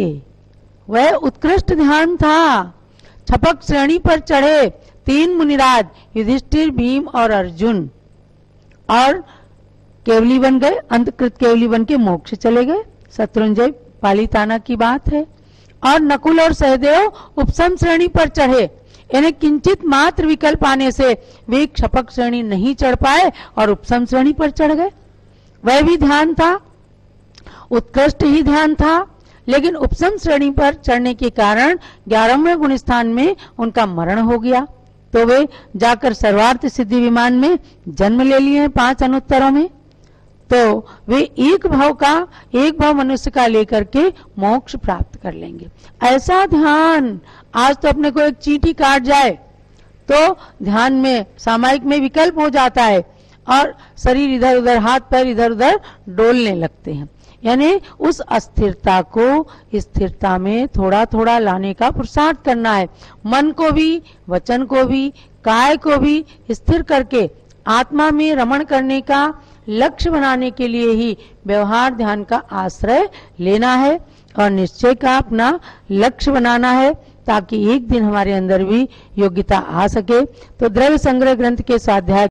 वह उत्कृष्ट ध्यान था। छपक श्रेणी पर चढ़े 3 मुनिराज युधिष्ठिर, भीम और अर्जुन, और केवली बन गए, अंतकृत केवली बन के मोक्ष चले गए। शत्रुंजय पालिताना की बात है। और नकुल और सहदेव उपसम श्रेणी पर चढ़े, इन्हें किंचित मात्र विकल्प आने से वे क्षपक श्रेणी नहीं चढ़ पाए और उपसम श्रेणी पर चढ़ गए। वह भी ध्यान था, उत्कृष्ट ही ध्यान था, लेकिन उपसम श्रेणी पर चढ़ने के कारण 11वें गुण स्थान में उनका मरण हो गया। तो वे जाकर सर्वार्थ सिद्धि विमान में जन्म ले लिए हैं 5 अनुत्तरों में। तो वे एक भाव मनुष्य का लेकर के मोक्ष प्राप्त कर लेंगे। ऐसा ध्यान, आज तो अपने को एक चींटी काट जाए तो ध्यान में सामायिक में विकल्प हो जाता है और शरीर इधर उधर, हाथ पैर इधर उधर डोलने लगते हैं। यानी उस अस्थिरता को स्थिरता में थोड़ा थोड़ा लाने का पुरुषार्थ करना है। मन को भी, वचन को भी, काय को भी स्थिर करके आत्मा में रमण करने का लक्ष्य बनाने के लिए ही व्यवहार ध्यान का आश्रय लेना है और निश्चय का अपना लक्ष्य बनाना है, ताकि एक दिन हमारे अंदर भी योग्यता आ सके। तो द्रव्य संग्रह ग्रंथ के स्वाध्याय